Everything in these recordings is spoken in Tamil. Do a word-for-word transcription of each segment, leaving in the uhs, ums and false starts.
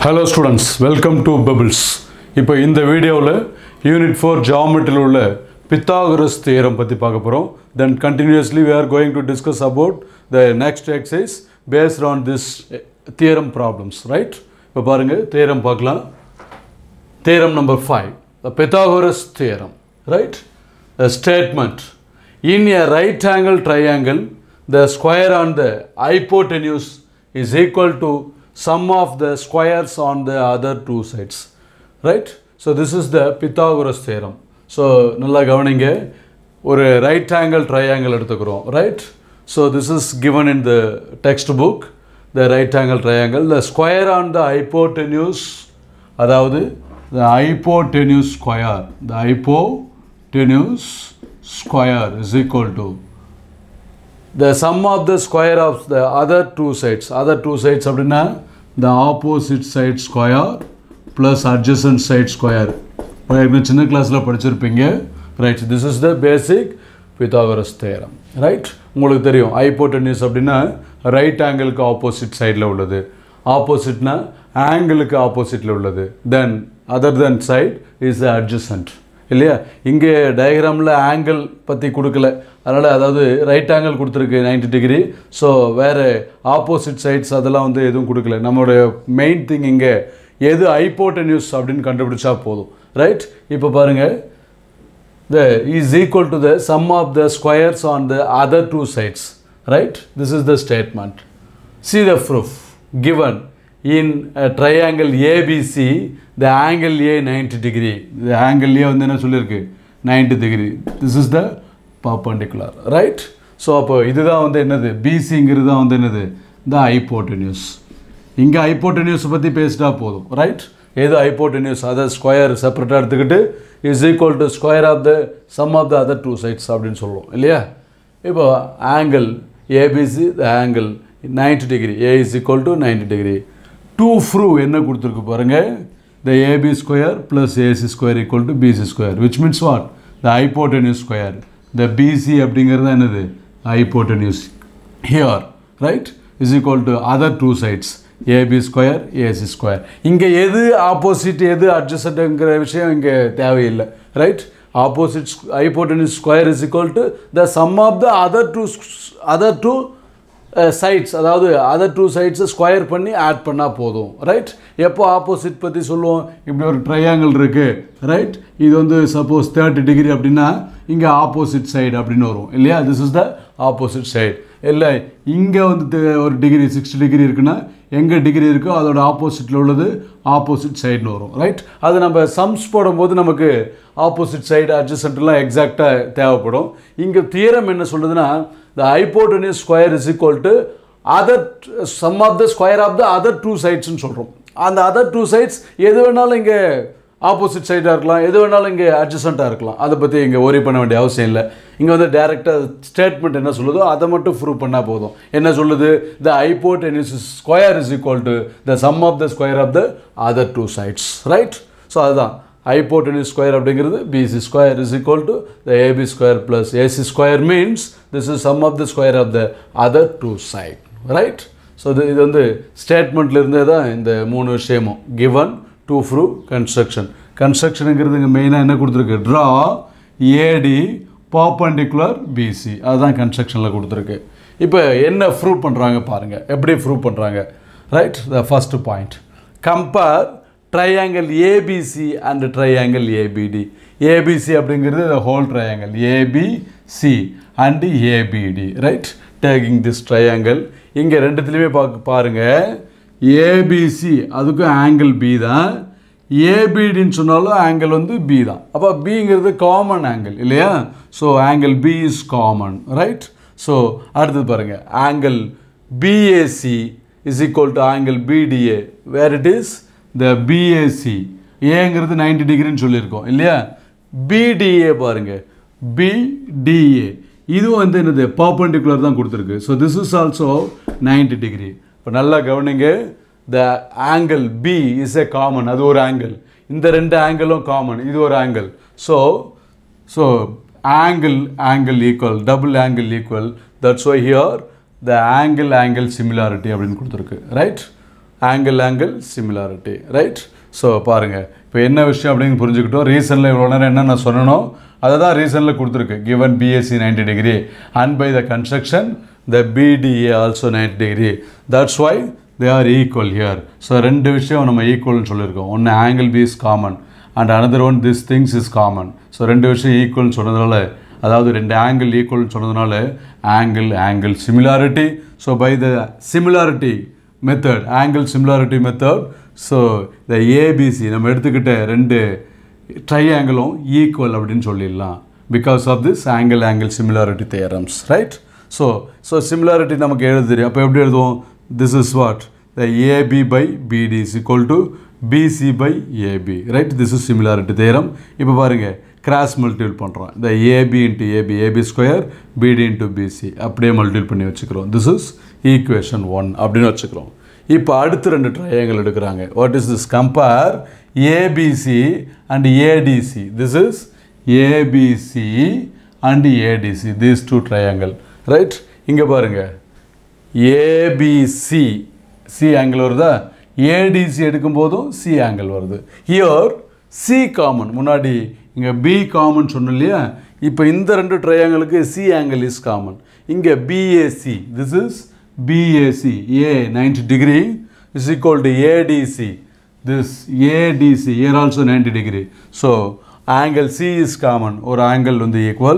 Hello students, welcome to Bubbles. இப்போ இந்த வீடியோவில் Unit four Geometry உள்ள Pythagoras theorem பற்றி பார்க்க போகிறோம். Then continuously we are going to discuss about the next exercise based on this theorem problems, right? இப்போ பாருங்க theorem பார்க்கலாம். Theorem number five, the Pythagoras theorem, right? A statement: in a right angle triangle, the square on the hypotenuse is equal to sum of the squares on the other two sides, right? So this is the Pythagoras theorem. So நல்லா கவனிங்க, ஒரு right angle triangle எடுத்துக்கிறோம், right? So this is given in the textbook, the right angle triangle. The square on the hypotenuse, அதாவது the hypotenuse square, the hypotenuse square is equal to the sum of the square of the other two sides. Other two sides அப்படின்னா the opposite side square plus adjacent side square. சின்ன கிளாஸில் படிச்சிருப்பீங்க, right? This is the basic Pythagoras theorem, right? உங்களுக்கு தெரியும் ஹைப்போட்டென்யூஸ் அப்படின்னா ரைட் ஆங்கிளுக்கு ஆப்போசிட் சைடில் உள்ளது, ஆப்போசிட்னா ஆங்கிளுக்கு ஆப்போசிட்டில் உள்ளது, then other then side is adjacent, இல்லையா? இங்கே டயக்ராமில் ஆங்கிள் பற்றி கொடுக்கல, அதனால் அதாவது ரைட் ஆங்கிள் கொடுத்துருக்கு நைன்டி டிகிரி. ஸோ வேறு ஆப்போசிட் சைட்ஸ் அதெல்லாம் வந்து எதுவும் கொடுக்கல. நம்மளுடைய மெயின் திங் இங்கே எது ஹைப்போட்டென்யூஸ் அப்படின்னு கண்டுபிடிச்சா போதும், ரைட்? இப்போ பாருங்கள், the is equal to the sum of the squares on the other two sides, right? This is the statement. See the proof given in a triangle A B C, the angle A ninety degree. The angle A வந்து என்ன சொல்லிருக்கு? ninety degree. This is the perpendicular, right? So அப்போ இதுதான் வந்து என்னது? B C ங்கிறது தான் வந்து என்னது? The hypotenuse. இங்கே hypotenuse பற்றி பேசிட்டா போதும், ரைட்? ஏதோ hypotenuse அதை ஸ்கொயர் செப்பரேட்டாக எடுத்துக்கிட்டு is equal to square of the sum of the other two sides அப்படின்னு சொல்லுவோம், இல்லையா? இப்போ angle A B C, the angle ninety degree, A is equal to ninety degree. To prove என்ன கொடுத்துருக்கு பாருங்க, the A B square plus A C square equal to B C square, which means what? The hypotenuse square. The B C அப்படிங்கிறது என்னது? Hypotenuse here, right? Is equal to other two sides, A B square, A C square. இங்கே எது ஆப்போசிட் எது அட்ஜசன்ட்ங்கிற விஷயம் இங்கே தேவையில்லை, right? Opposite hypotenuse square is equal to the sum of the other two other two sides, அதாவது அதர் டூ சைட்ஸை ஸ்கொயர் பண்ணி ஆட் பண்ணால் போதும், ரைட்? எப்போ ஆப்போசிட் பற்றி சொல்லுவோம்? இப்படி ஒரு ட்ரையாங்கிள் இருக்குது, ரைட்? இது வந்து சப்போஸ் தேர்ட்டி டிகிரி அப்படின்னா இங்கே ஆப்போசிட் சைடு அப்படின்னு வரும், இல்லையா? This is the opposite side. இல்லை இங்கே வந்து ஒரு டிகிரி சிக்ஸ்டி டிகிரி இருக்குன்னா எங்கே டிகிரி இருக்கோ அதோட ஆப்போசிட்டில் உள்ளது ஆப்போசிட் சைடுன்னு வரும், ரைட்? அது நம்ம சம்ஸ் போடும்போது நமக்கு ஆப்போசிட் சைடு அட்ஜசன்ட்லாம் எக்ஸாக்டாக தேவைப்படும். இங்கே தியரம் என்ன சொல்லுதுன்னா, the hypotenuse square is equal to other sum of the square of the other two sides ன்னு சொல்கிறோம். அந்த other two sides எது வேணாலும் இங்கே ஆப்போசிட் சைடாக இருக்கலாம், எது வேணாலும் இங்கே அட்ஜசண்ட்டாக இருக்கலாம். அதை பற்றி இங்கே ஒரி பண்ண வேண்டிய அவசியம் இல்லை. இங்கே வந்து டேரெக்டாக ஸ்டேட்மெண்ட் என்ன சொல்லுதோ அதை மட்டும் ப்ரூவ் பண்ணால் போதும். என்ன சொல்லுது? the hypotenuse square is equal to the sum of the square of the other two sides, right? So அதுதான் hypotenuse square அப்படிங்கிறது B C square is equal to the A B square plus A C square means this is sum of the square of the other two side, right? So இது வந்து ஸ்டேட்மெண்ட்ல இருந்தே தான் இந்த மூணு விஷயமும் given, to prove, construction. constructionங்கிறது இங்கே மெயினாக என்ன கொடுத்துருக்கு? draw A D perpendicular B C, அதுதான் constructionல கொடுத்துருக்கு. இப்போ என்ன ப்ரூவ் பண்ணுறாங்க பாருங்கள், எப்படி ப்ரூவ் பண்ணுறாங்க, right? the first point, compare triangle A B C and triangle A B D. A B C அப்படிங்கிறது the whole triangle A B C and A B D, right? Taking this triangle, இங்கே ரெண்டுத்துலையுமே பார்க்க பாருங்க, A B C அதுக்கும் ஆங்கிள் B தான், A B Dன்னு சொன்னாலும் ஆங்கிள் வந்து B தான். அப்போ Bங்கிறது காமன் ஆங்கிள், இல்லையா? So angle B is common, right? So அடுத்தது பாருங்க, angle B A C is equal to angle B D A, where it is the B A C. ஏங்கிறது ninety டிகிரின்னு சொல்லியிருக்கோம், இல்லையா? B D A பாருங்க, B D A இது வந்து என்னது? பர்பெண்டிகுலர் தான் கொடுத்துருக்கு. So this is also ninety degree. இப்போ நல்லா கவனிங்க, the angle B is a common, அது ஒரு ஆங்கிள், இந்த ரெண்டு ஆங்கிளும் காமன், இது ஒரு angle. So so angle angle equal, double angle equal, that's why here the angle angle similarity அப்படின்னு கொடுத்துருக்கு, right? angle angle similarity, right? So பாருங்க இப்போ என்ன விஷயம் அப்படினு புரிஞ்சுக்கிட்டோம். ரீசன்ல இவ்வளவு நேரம் என்ன நான் சொன்னனோ அத தான் ரீசன்ல கொடுத்திருக்கு. given B A C ninety degree and by the construction the B D A also ninety degree. That's why they are equal here. So ரெண்டு விஷயம் நம்ம equal னு சொல்லிருக்கோம். ஒன்னு angle B is common and another one this things is common. So ரெண்டு விஷயம் equal னு சொன்னதால அதாவது ரெண்டு angle equal னு சொன்னதால angle angle similarity. So by the similarity method, angle similarity method, so the A B C நம்ம எடுத்துக்கிட்ட ரெண்டு triangle equal அப்படினு சொல்லிடலாம் because of this angle angle similarity theorems, right? So so similarity நமக்கு எழுத தெரியும். அப்ப எப்படி எழுதுவோம்? This is what the A B by B D is equal to B C by A B, right? This is similarity theorem. இப்போ பாருங்க cross multiply பண்றோம். The A B into A B, A B square, B D into B C அப்படியே multiply பண்ணி வச்சுக்கிறோம். This is equation one அப்படினு வச்சுக்கிறோம். இப்போ அடுத்து ரெண்டு triangle எடுக்கறாங்க. What is this? Compare A B C and A D C. This is A B C and A D C. These two triangle, right? இங்க பாருங்க A B C C angle வருதா? A D C எடுக்கும்போதும் C angle வருது. Here C common. முன்னாடி இங்க B common சொன்னோம் இல்லையா? இப்போ இந்த ரெண்டு triangleக்கு C angle is common. இங்க B A C. This is B A C. A ninety degree is equal to A D C. This A D C here also ninety degree. So angle C is common. Or angle வந்து equal.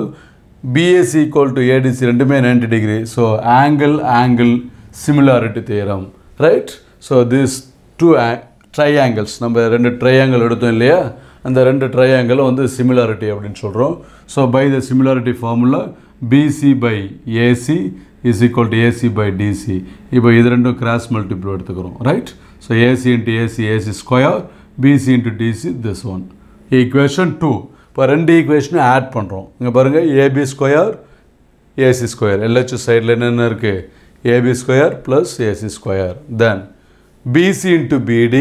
B A C equal to A D C ரெண்டுமே ninety degree. So angle angle similarity theorem, right? So these two triangles நம்ம ரெண்டு triangle எடுத்தோம் இல்லையா? அந்த ரெண்டு triangle வந்து similarity அப்படினு சொல்றோம். So by the similarity formula B C by A C is equal to A C by D C. இப்போ இது ரெண்டும் cross multiply எடுத்துக்கிறோம், right? So A C into A C, A C square, B C into D C, this one. Equation two. இப்போ ரெண்டு equation add பண்றோம். இங்க பாருங்க A B square, A C square. L H S sideல என்ன இருக்கு? A B square plus A C square. Then B C into B D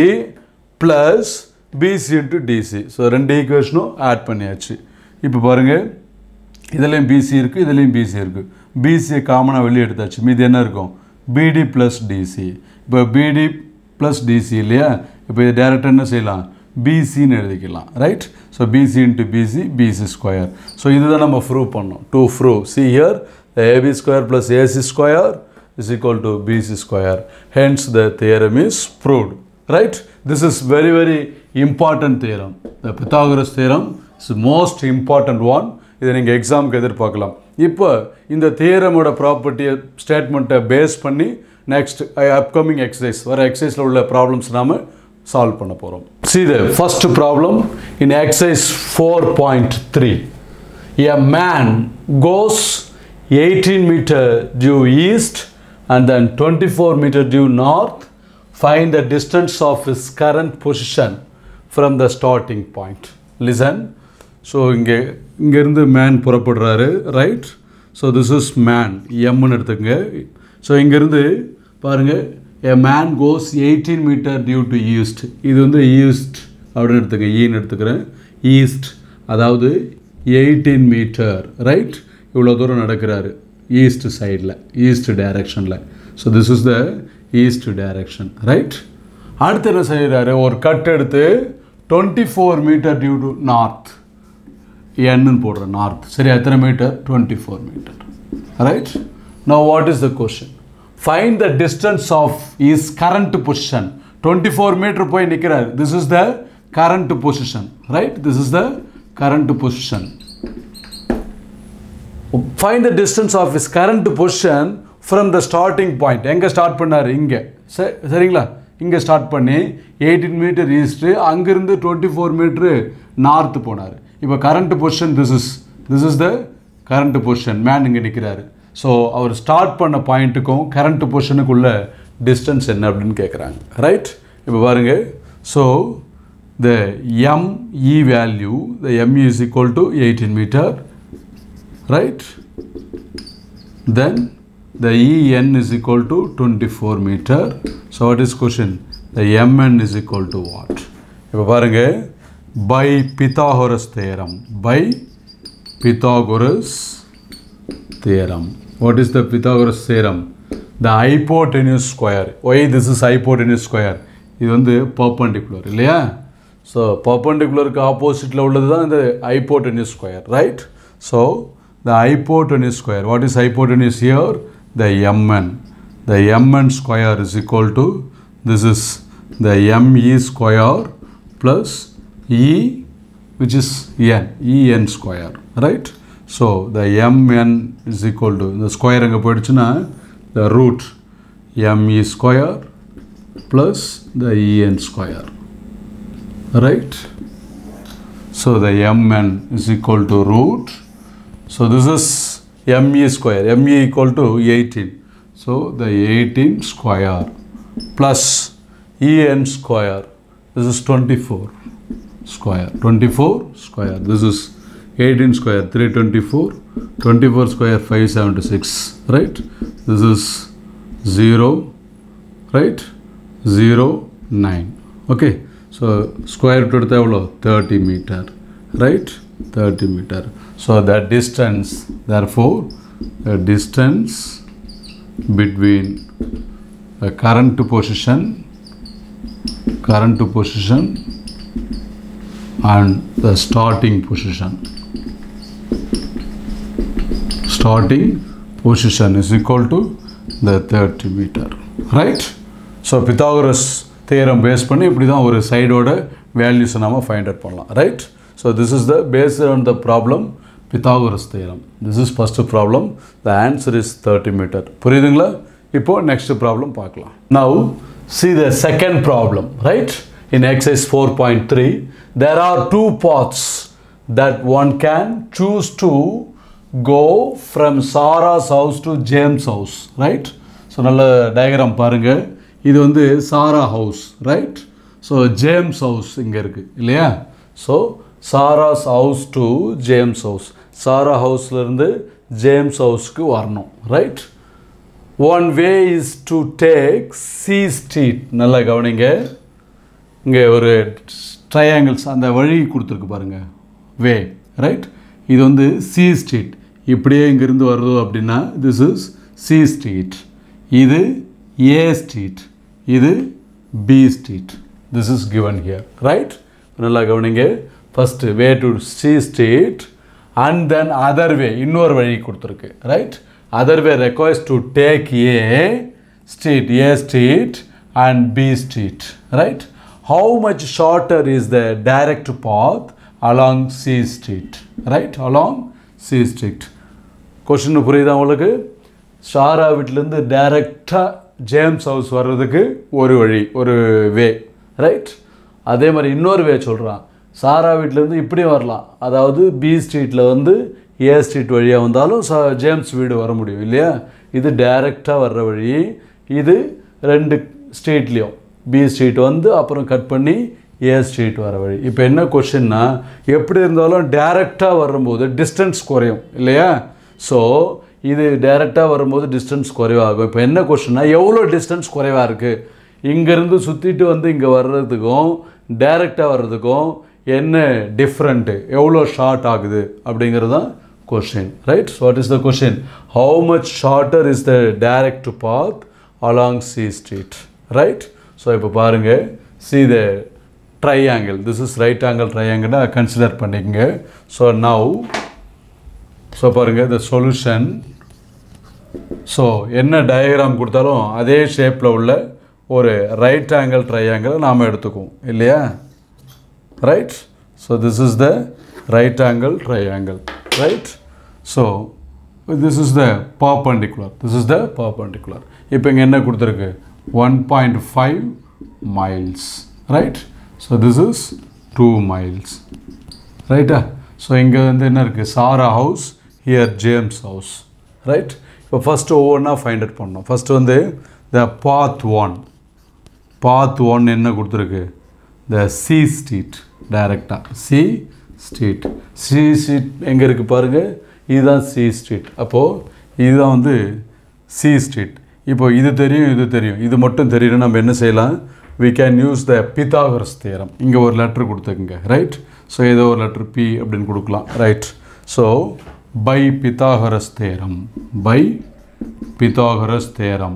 plus B C into D C. So ரெண்டு equation add பண்ணியாச்சு. இப்போ பாருங்க இதலயும் B C இருக்கு, இதலயும் B C இருக்கு. B C காமனா வெளிய எடுத்தாச்சு. மீதி என்ன இருக்கும்? B D plus D C. இப்போ B D plus D C இல்லையா? இப்போ இது டைரக்டா என்ன செய்யலாம்? B C ன்னு எழுதிக்கலாம், right? So B C into B C, B C square. So இதுதான் நம்ம prove பண்ணோம். To prove, see here, the A B square plus A C square is equal to B C square. Hence the theorem is proved, right? This is very very important theorem. The Pythagoras theorem is the most important one. இதை நீங்க எக்ஸாம்க்கு எதிர்பார்க்கலாம். இப்போ இந்த தியரமோட ப்ராப்பர்ட்டி ஸ்டேட்மெண்ட்டை பேஸ் பண்ணி நெக்ஸ்ட் அப்கமிங் எக்ஸசைஸ் வர எக்ஸசைஸ்ல உள்ள ப்ராப்ளம்ஸ் நாம சால்வ் பண்ண போறோம். See the first problem in exercise four point three. A man goes eighteen meter due east and then twenty-four meter due north. Find the distance of his current position from the starting point. Listen. So இங்க இங்க இருந்து man புறப்படுறாரு, right? So this is man, M ன்னு எடுத்துங்க. So இங்க இருந்து பாருங்க a man goes eighteen meter due to east. இது வந்து east அப்படினு எடுத்துங்க, E ன்னு எடுத்துக்கிறேன். east அதாவது eighteen meter, right? இவ்வளவு தூரம் நடக்கிறாரு east sideல, east directionல. So this is the east direction, right? அடுத்து என்ன செய்யறாரு? ஒரு கட் எடுத்து twenty-four meter due to north. N ன்னு போடுற north. சரி, எத்தனை metre? twenty-four meter, right? Now what is the question? Find the distance of his current position. twenty-four meter போய் நிக்கிறார். This is the current position, right? This is the current position. Find the distance of his current position from the starting point. எங்க ஸ்டார்ட் பண்ணாரு? இங்க. சரிங்களா? இங்க ஸ்டார்ட் பண்ணி eighteen meter east, அங்க இருந்து twenty-four meter north போனாரு. இப்போ current position this is this is the current position. man இங்க நிக்கிறாரு. So அவர் ஸ்டார்ட் பண்ண பாயிண்ட்டுக்கும் current positionக்குள்ள distance என்ன அப்படினு கேக்குறாங்க, right? இப்போ பாருங்க. So the M E value, the M E is equal to eighteen meter, right? Then the E N is equal to twenty-four meter. So what is question? The M N is equal to what? இப்போ பாருங்க, by Pythagoras theorem, by Pythagoras theorem. What is the Pythagoras theorem? the hypotenuse square. Why this is hypotenuse square? இது வந்து perpendicular இல்லையா? So perpendicular க்கு opposite ல உள்ளது தான் இந்த hypotenuse square, right? So the hypotenuse square, what is hypotenuse here? The mn. The mn square is equal to, this is the me square plus e, which is n, en square, right? So the mn is equal to, the square அங்க போயிடுச்சுன்னா the root me square plus the en square, right? So the mn is equal to root, so this is me square, me equal to eighteen, so the eighteen square plus en square, this is twenty-four square, twenty-four square, this is eighteen square, three twenty-four, twenty-four square, five seventy-six, right? This is zero, right? zero, nine, okay? So square root எடுத்தா எவ்வளோ thirty meter, right? thirty meter. So the distance, therefore the distance between the current position current position and the starting position starting position is equal to the thirty meter, right? So Pythagoras theorem based பண்ணி இப்படி தான் ஒரு சைடோட வேல்யூஸ் நாம ஃபைண்ட் அவுட் பண்ணலாம், right? So this is the based on the problem Pythagoras theorem. This is first problem. The answer is thirty meter. புரியுதுங்களா? இப்போ next problem பார்க்கலாம். Now see the second problem, right? In exercise four point three, there are two paths that one can choose to go from Sarah's house to James' house, right? So நல்ல diagram பாருங்க. இது வந்து Sarah house, right? So James house இங்க இருக்கு இல்லையா? So Sarah's house to James house. Sarah houseல இருந்து James houseக்கு வரணும், right? One way is to take C street. நல்லா கவனிங்க. இங்க ஒரு triangles அந்த வழி கொடுத்திருக்கு பாருங்க. Way, right? இது வந்து C street. இப்படியே இங்க இருந்து வருது அப்படினா this is C street. இது A street. இது B street. This is given here, right? நல்லா கவனிங்க. First way to C street and then other way, இன்னொரு வழி கொடுத்திருக்கு, right? Other way requires to take A street, A street and B street, right? How much shorter is the direct path along C street, right? Along C street. Question புரியுதா உங்களுக்கு? சாரா வீட்டிலிருந்து டைரக்டா ஜேம்ஸ் ஹவுஸ் வர்றதுக்கு ஒரு வழி, ஒரு வே, ரைட்? அதே மாதிரி இன்னொரு வே சொல்றான். சாரா வீட்டிலிருந்து இப்படி வரலாம், அதாவது பி ஸ்ட்ரீட்டில் வந்து ஏ ஸ்ட்ரீட் வழியாக வந்தாலும் ஜேம்ஸ் வீடு வர முடியும் இல்லையா? இது டைரெக்டாக வர்ற வழி. இது ரெண்டு ஸ்ட்ரீட்லேயும் பி ஸ்ட்ரீட் வந்து அப்புறம் கட் பண்ணி ஏ ஸ்ட்ரீட் வர வழி. இப்போ என்ன கொஷின்னா, எப்படி இருந்தாலும் டைரெக்டாக வரும்போது டிஸ்டன்ஸ் குறையும் இல்லையா? ஸோ இது டைரெக்டாக வரும்போது டிஸ்டன்ஸ் குறைவாகும். இப்போ என்ன கொஷின்னா, எவ்வளோ டிஸ்டன்ஸ் குறைவாக இருக்குது? இங்கேருந்து சுற்றிட்டு வந்து இங்கே வர்றதுக்கும் டைரெக்டாக வர்றதுக்கும் என்ன டிஃப்ரெண்ட்டு, எவ்வளோ ஷார்ட் ஆகுது அப்படிங்கிறது தான் question, right? So what is the question? How much shorter is the direct path along C street, right? So இப்போ பாருங்கள், see the triangle, this is right angle ட்ரையாங்கிள்னா கன்சிடர் பண்ணிக்கங்க. ஸோ நவ் ஸோ பாருங்கள் த சொல்யூஷன். ஸோ என்ன டயக்ராம் கொடுத்தாலும் அதே ஷேப்பில் உள்ள ஒரு ரைட் ஆங்கிள் ட்ரையாங்கிளை நாம் எடுத்துக்குவோம் இல்லையா? Right? So this is the right angle triangle, right? So this is the perpendicular. This is the perpendicular. இப்போ இங்க என்ன கொடுத்திருக்கு? one point five miles, right? So this is two miles, right? So இங்க வந்து என்ன இருக்கு? Sarah house, here James house, right? இப்போ first ஒவ்வொன்றா find out பண்ணணும். First வந்து the path one. Path one என்ன கொடுத்திருக்கு? The C street. டைரக்டா சி ஸ்ட்ரீட். சி ஸ்ட்ரீட் எங்கே இருக்குது பாருங்கள், இதுதான் சி ஸ்ட்ரீட். அப்போது இதுதான் வந்து சி ஸ்ட்ரீட். இப்போ இது தெரியும், இது தெரியும், இது மட்டும் தெரியணும். நம்ம என்ன செய்யலாம்? we can use the Pythagoras theorem. இங்கே ஒரு லெட்டர் கொடுத்துக்குங்க, ரைட்? ஸோ ஏதோ ஒரு லெட்டர் பி அப்படின்னு கொடுக்கலாம், right? So by Pythagoras theorem, by Pythagoras theorem.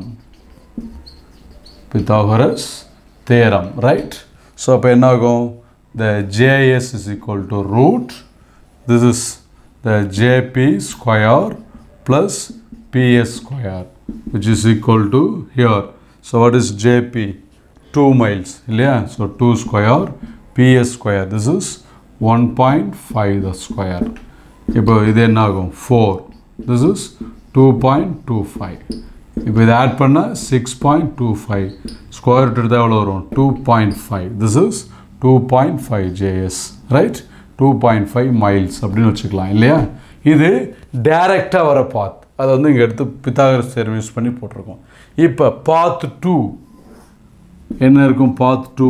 Pythagoras theorem, right? So அப்போ என்ன ஆகும்? The Js is equal to root. This is the Jp square plus Ps square, which is equal to here. So what is Jp? two miles. Yeah? So two square Ps square. This is one point five the square. இப்போ இது என்ன ஆகும்? four. This is two point two five. இப்போ இதை ஆட் பண்ணால் six point two five. Square root எடுத்தால் எவ்வளோ வரும்? two point five. This is two point five Js. Right? two point five miles அப்படின்னு வச்சுக்கலாம் இல்லையா? இது டைரெக்டாக வர பாத். அதை வந்து இங்கே எடுத்து பித்தாகரஸ் தியரம் யூஸ் பண்ணி போட்டிருக்கோம். இப்போ பாத் டூ என்ன இருக்கும்? Path two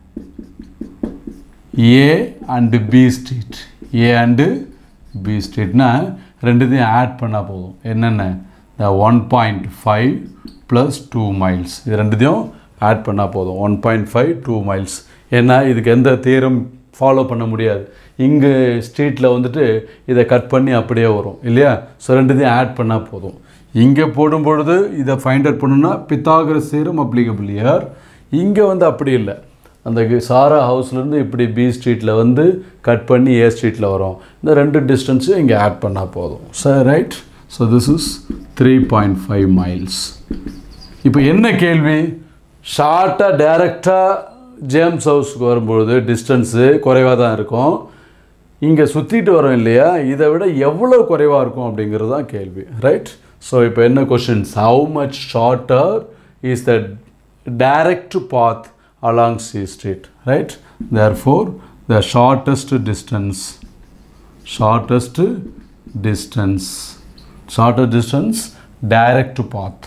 A and B street. A and B streetனா ரெண்டுத்தையும் ஆட் பண்ணால் போதும். என்னென்ன? the one point five plus two miles. இது ரெண்டுத்தையும் ஆட் பண்ணால் போதும். one point five, two miles. ஏன்னா இதுக்கு எந்த தியரம் ஃபாலோ பண்ண முடியாது. இங்கே ஸ்ட்ரீட்டில் வந்துட்டு இதை கட் பண்ணி அப்படியே வரும் இல்லையா? ஸோ ரெண்டுத்தையும் ஆட் பண்ணால் போதும். இங்கே போடும்பொழுது இதை ஃபைண்ட் அவுட் பண்ணணும்னா பித்தாகரஸ் தியரம் அப்ளிகபிள் ஹியர். இங்கே வந்து அப்படி இல்லை. அந்த சாரா ஹவுஸ்லேருந்து இப்படி பி ஸ்ட்ரீட்டில் வந்து கட் பண்ணி ஏ ஸ்ட்ரீட்டில் வரும். இந்த ரெண்டு டிஸ்டன்ஸும் இங்கே ஆட் பண்ணால் போதும். So right. So this is three point five miles. இப்போ என்ன கேள்வி? ஷார்ட்டாக டைரெக்டாக ஜேம்ஸ் ஹவுஸுக்கு வரும்பொழுது டிஸ்டன்ஸு குறைவாக தான் இருக்கும். இங்கே சுற்றிட்டு வரோம் இல்லையா? இதை விட எவ்வளோ குறைவாக இருக்கும் அப்படிங்கிறது தான் கேள்வி. ரைட். ஸோ இப்போ என்ன questions? How much shorter is the direct path along C street, right? Therefore, the shortest distance, shortest distance, shorter distance, direct path,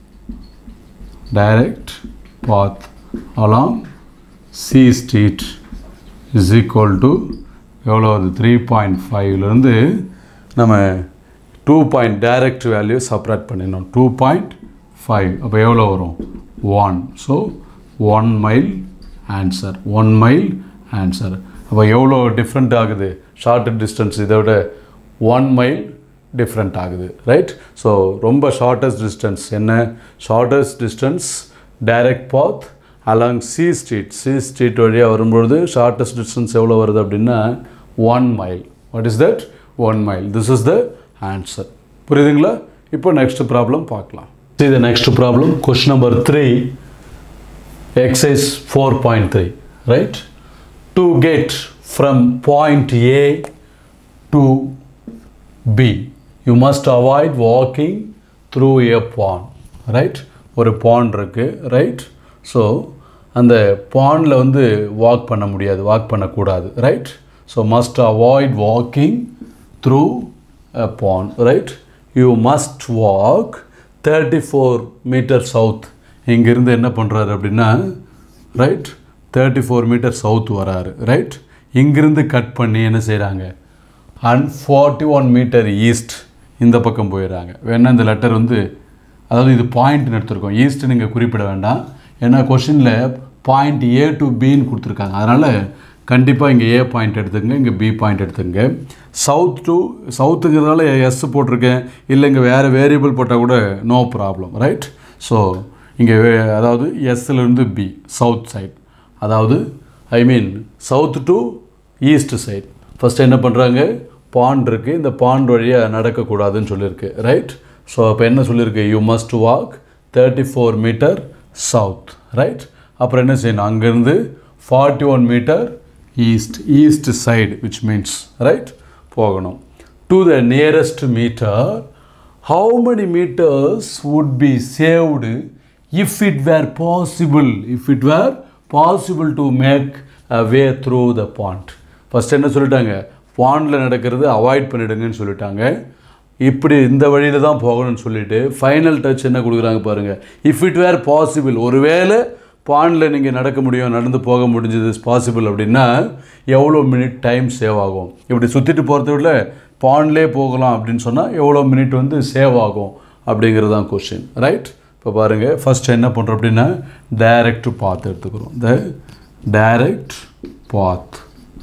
direct path along C street is equal to எவ்வளோ? three point five இருந்து நம்ம two point direct value separate பண்ணினோம். two point five அப்போ எவ்வளோ வரும்? one. So one mile answer. one mile answer. அப்போ எவ்வளோ டிஃப்ரெண்ட் ஆகுது? ஷார்ட் டிஸ்டன்ஸ் இதை விட ஒன் மைல் டிஃப்ரெண்ட் ஆகுது. ரைட். ஸோ ரொம்ப ஷார்ட்டஸ்ட் டிஸ்டன்ஸ் என்ன? Shortest distance direct path along C street. C street வழியாக வரும்பொழுது ஷார்ட்டஸ்ட் டிஸ்டன்ஸ் எவ்வளோ வருது அப்படின்னா one mile. What is that? One mile. This is the answer. புரியுதுங்களா? இப்போ நெக்ஸ்ட் ப்ராப்ளம் பார்க்கலாம். See the next problem. Question number three. Exercise four point three, right? To get from point A to B, you must avoid walking through a pond, right? ஒரு pond இருக்கு, right? So அந்த pondல வந்து walk பண்ண முடியாது, walk பண்ணக்கூடாது, right? So must avoid walking through a pond, right? You must walk thirty-four meters south. இங்கிருந்து என்ன பண்ணுறாரு அப்படின்னா right thirty four metre south வராரு. ரைட். இங்கிருந்து கட் பண்ணி என்ன செய்கிறாங்க? And forty one metre east இந்த பக்கம் போயிடுறாங்க. வேணா இந்த லெட்டர் வந்து அதாவது இது பாயிண்ட்னு எடுத்துருக்கோம். ஈஸ்ட்டுன்னு இங்கே குறிப்பிட வேண்டாம். ஏன்னா கொஷினில் பாயிண்ட் ஏ டு பின்னு கொடுத்துருக்காங்க. அதனால் கண்டிப்பாக இங்கே ஏ பாயிண்ட் எடுத்துக்கங்க, இங்கே பி பாயிண்ட் எடுத்துக்கங்க. சவுத் டு சவுத்துங்கிறதுனால எஸ் போட்டிருக்கேன். இல்லை இங்கே வேறு வேரியபிள் போட்டால் கூட நோ ப்ராப்ளம். ரைட். ஸோ இங்கே அதாவது எஸ்லேருந்து பி சவுத் சைட், அதாவது I mean south to east side. First என்ன பண்ணுறாங்க? பாண்ட் இருக்குது, இந்த பாண்ட் வழியாக நடக்கக்கூடாதுன்னு சொல்லியிருக்கு. ரைட். ஸோ அப்போ என்ன சொல்லியிருக்கு? You must walk thirty four metre south. Right. அப்புறம் என்ன செய்யணும்? அங்கேருந்து forty one metre east east side which means right போகணும். To the nearest metre how many metres would be saved if it were possible, if it were possible to make a way through the pond. First என்ன சொல்லிட்டாங்க? பாண்டில் நடக்கிறது அவாய்ட் பண்ணிடுங்கன்னு சொல்லிட்டாங்க. இப்படி இந்த வழியில் தான் போகணும்னு சொல்லிட்டு ஃபைனல் டச் என்ன கொடுக்குறாங்க பாருங்கள். இஃப் இட் வேர் பாசிபிள், ஒருவேளை பாண்டில் நீங்கள் நடக்க முடியும், நடந்து போக முடிஞ்சது பாசிபிள் அப்படின்னா எவ்வளோ மினிட் டைம் சேவ் ஆகும்? இப்படி சுற்றிட்டு போகிறத விட பாண்ட்லேயே போகலாம் அப்படின்னு சொன்னால் எவ்வளோ மினிட் வந்து சேவ் ஆகும் அப்படிங்கிறது தான் கொஸ்டின். ரைட். இப்போ பாருங்கள், ஃபஸ்ட்டு என்ன பண்ணுறோம் அப்படின்னா டைரக்ட் பாத் எடுத்துக்கிறோம். The direct path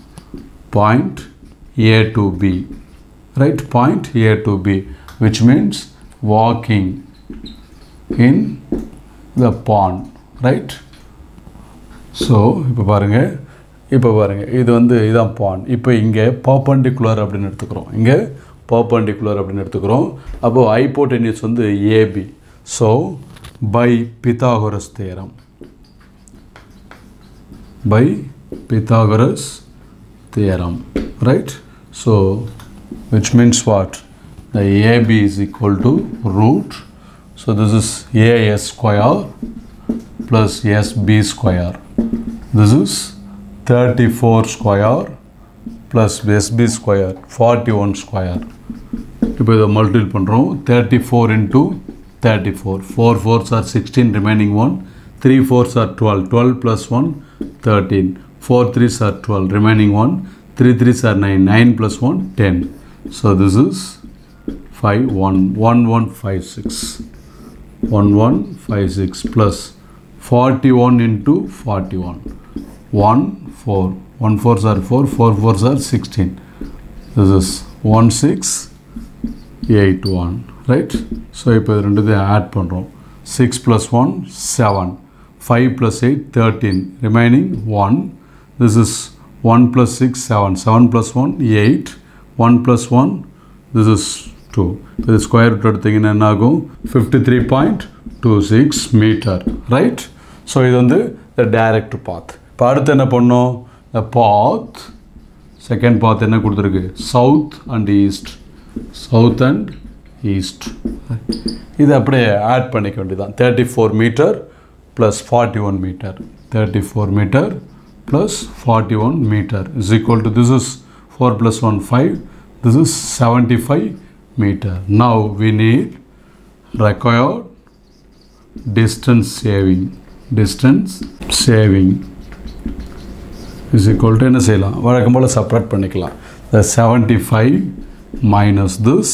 point A to B, right? Point A to B, which means walking in the pond, right? So இப்போ பாருங்க இப்போ பாருங்க இது வந்து இதான் pond. இப்போ இங்கே perpendicular அப்படின்னு எடுத்துக்கிறோம். இங்கே perpendicular அப்படின்னு எடுத்துக்கிறோம். அப்போ hypotenuse வந்து A B. So by Pythagoras theorem. By Pythagoras theorem, right? So which means what? The A B is equal to root. So this is A S square plus S B square. This is thirty-four square plus S B square, forty-one square. இப்போ இதை மல்டிபிள் பண்ணுறோம். thirty-four into thirty-four. four fours are sixteen, remaining one. three fours are twelve. twelve plus one, thirteen. four threes are twelve, remaining one. three threes are nine. nine plus one, ten. So this is five, one, one, one, five, six. one, one, five, six plus forty-one into forty-one. one, four. one fours are four. four fours are sixteen. This is one, six, eight, one. Right? So இப்போ இது ரெண்டு add பண்ணுறோம். six plus one, seven. five plus eight, thirteen. Remaining one. This is one plus six, seven. seven plus one, eight. one plus one, this is two. So the square root எடுத்தீங்கன்னா என்ன ஆகும்? fifty-three point two six meter. Right? So இது வந்து the direct path. இப்போ அடுத்து என்ன பண்ணோம்? The path. Second path என்ன கொடுத்துருக்கு? South and east. South and east. இது அப்படியே add பண்ணிக்க வேண்டியதான். thirty-four meter plus forty-one meter. thirty-four meter plus forty-one meter is equal to, this is four plus one, five. This is seventy-five meter. Now we need required distance saving. Distance saving is equal to என்ன செய்யலாம்? வழக்கம் போல செப்பரேட் பண்ணிக்கலாம். The seventy-five minus this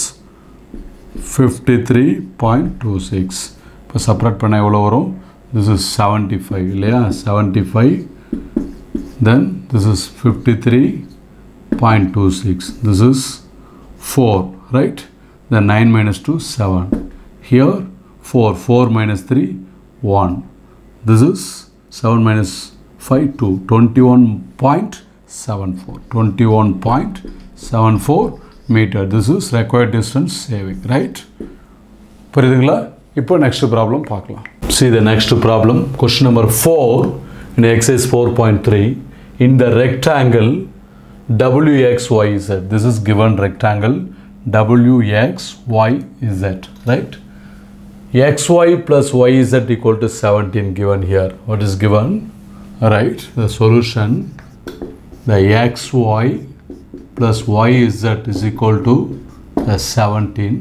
fifty-three point two six. இப்போ செப்பரேட் பண்ண எவ்வளோ வரும்? This is seventy-five இல்லையா? seventy-five. Then this is fifty-three point two six. This is four, right? Then nine minus two, seven. Here four. four minus three, one. This is seven minus five, two. twenty-one point seven four. twenty-one point seven four meter. This is required distance saving, right? புரியுதுங்களா? இப்போ next problem பார்க்கலாம். See the next problem. Question number four in exercise four point three. In the rectangle W X Y Z. This is given rectangle W X Y Z, right? X Y plus Y Z equal to seventeen given here. What is given? Right, the solution, the X Y plus Y Z is equal to the seventeen,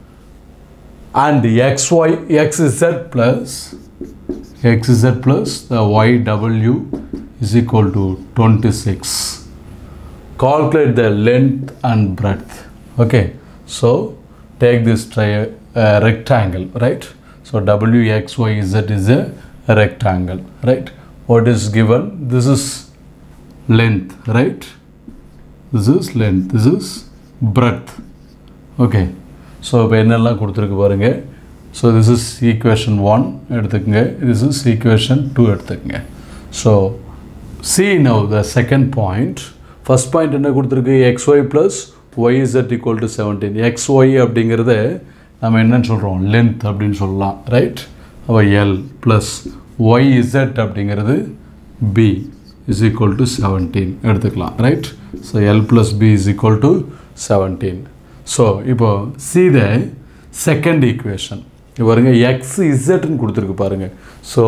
and the X Y X Z plus X Z plus the Y W is equal to twenty-six. Calculate the length and breadth. Okay, so take this tri uh, rectangle, right? So W X Y Z is a rectangle, right? What is given? This is length, right? This is length. This is breadth. Okay, so இப்போ என்னெல்லாம் கொடுத்துருக்கு பாருங்க. So this is equation one எடுத்துக்கங்க. This is equation two எடுத்துக்கங்க. So see now the second point. First point என்ன கொடுத்துருக்கு? X Y plus Y Z equal to seventeen. X Y அப்படிங்கிறத நம்ம என்னன்னு சொல்கிறோம்? Length அப்படின்னு சொல்லலாம், right? அப்போ L plus Y Z அப்படிங்கிறது B is equal to seventeen எடுத்துக்கலாம், right? So L plus B is equal to seventeen. So இப்போ see the second equation. இப்போ பாருங்க X Z ன்னு கொடுத்துருக்கு பாருங்க. So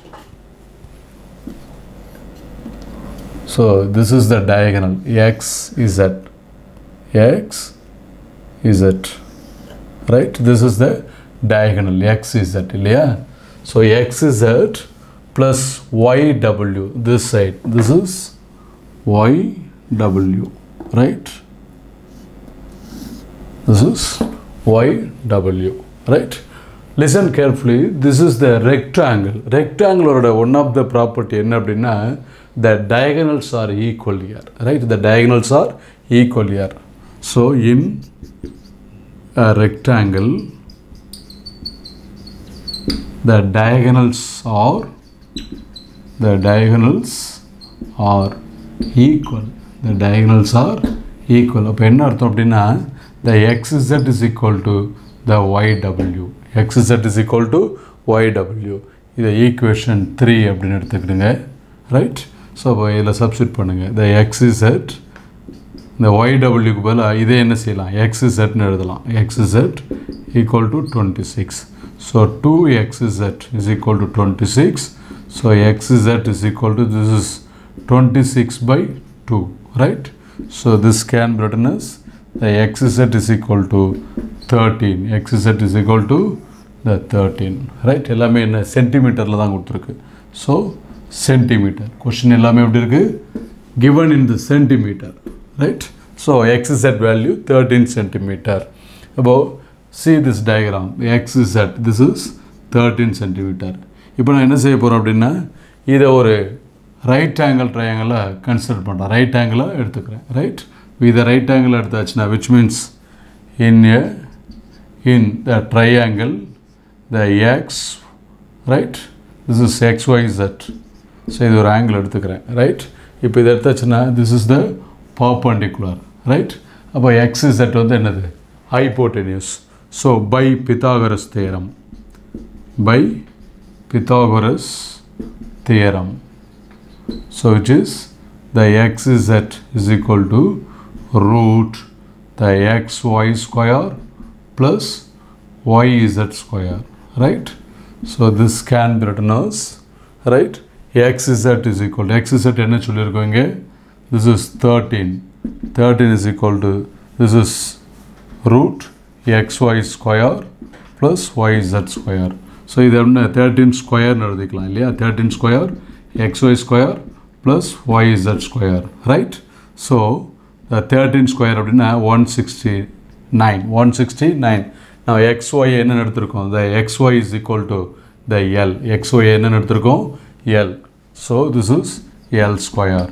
so this is the diagonal X Z. X Z, right? This is the diagonal X Z இல்லையா? So X Z plus Y W this side. This is Y W, right? This is Y W, right? Listen carefully. This is the rectangle. Rectangle or one of the property enna appadina, the diagonals are equal here, right? The diagonals are equal here. So in a rectangle, the diagonals are the diagonals are equal. The diagonals are equal. அப்போ என்ன அர்த்தம் அப்படின்னா the xz is equal to the yw. xz is equal to yw. இதை equation three அப்படின்னு எடுத்துக்கிடுங்க. ரைட். ஸோ அப்போ இதில் சப்ஸ்டிட் பண்ணுங்கள். the xz இந்த yw பதிலாக இதே என்ன செய்யலாம், xzன்னு எழுதலாம். xz equal to twenty-six. So two xz is equal to twenty-six. So xz is equal to, this is twenty-six by two, right? So this can be written as the xz is equal to thirteen. xz is equal to the thirteen, right? எல்லாமே என்ன சென்டிமீட்டரில் தான் கொடுத்துருக்கு. So centimeter. Question எல்லாமே எப்படி இருக்கு? Given in the centimeter, right? So xz value thirteen centimeter. Above, see this diagram. xz, this is thirteen centimeter. இப்போ நான் என்ன செய்ய போகிறோம் அப்படின்னா இதை ஒரு ரைட் ஆங்கிள் ட்ரையாங்கிளாக கன்சிடர் பண்ணுறேன். ரைட் ஆங்கிளாக எடுத்துக்கிறேன். ரைட். இதை ரைட் ஆங்கிள் எடுத்தாச்சுன்னா which means in a in the triangle the X, right, this is X Y Z. So இது ஒரு ஆங்கிள் எடுத்துக்கிறேன். ரைட். இப்போ இதை எடுத்தாச்சுன்னா this is the perpendicular. Right. அப்போ எக்ஸ் இசட் வந்து என்னது, hypotenuse. So by Pythagoras theorem, by Pythagoras theorem. So which is the xz is equal to root the xy square plus yz square, right? So this can be written as, right, xz is equal to, xz என்ன சொல்லிருக்கோங்க, this is thirteen. thirteen is equal to, this is root xy square plus yz square. So இது என்ன thirteen ஸ்கொயர்னு எழுதிக்கலாம் இல்லையா, thirteen square xy square plus yz square, right. So thirteen square அப்படின்னா one sixty-nine, one sixty-nine. நான் xy என்னென்னு எடுத்திருக்கோம், the xy is equal to the L, xy என்னென்னு எடுத்திருக்கோம் L. So this is L square.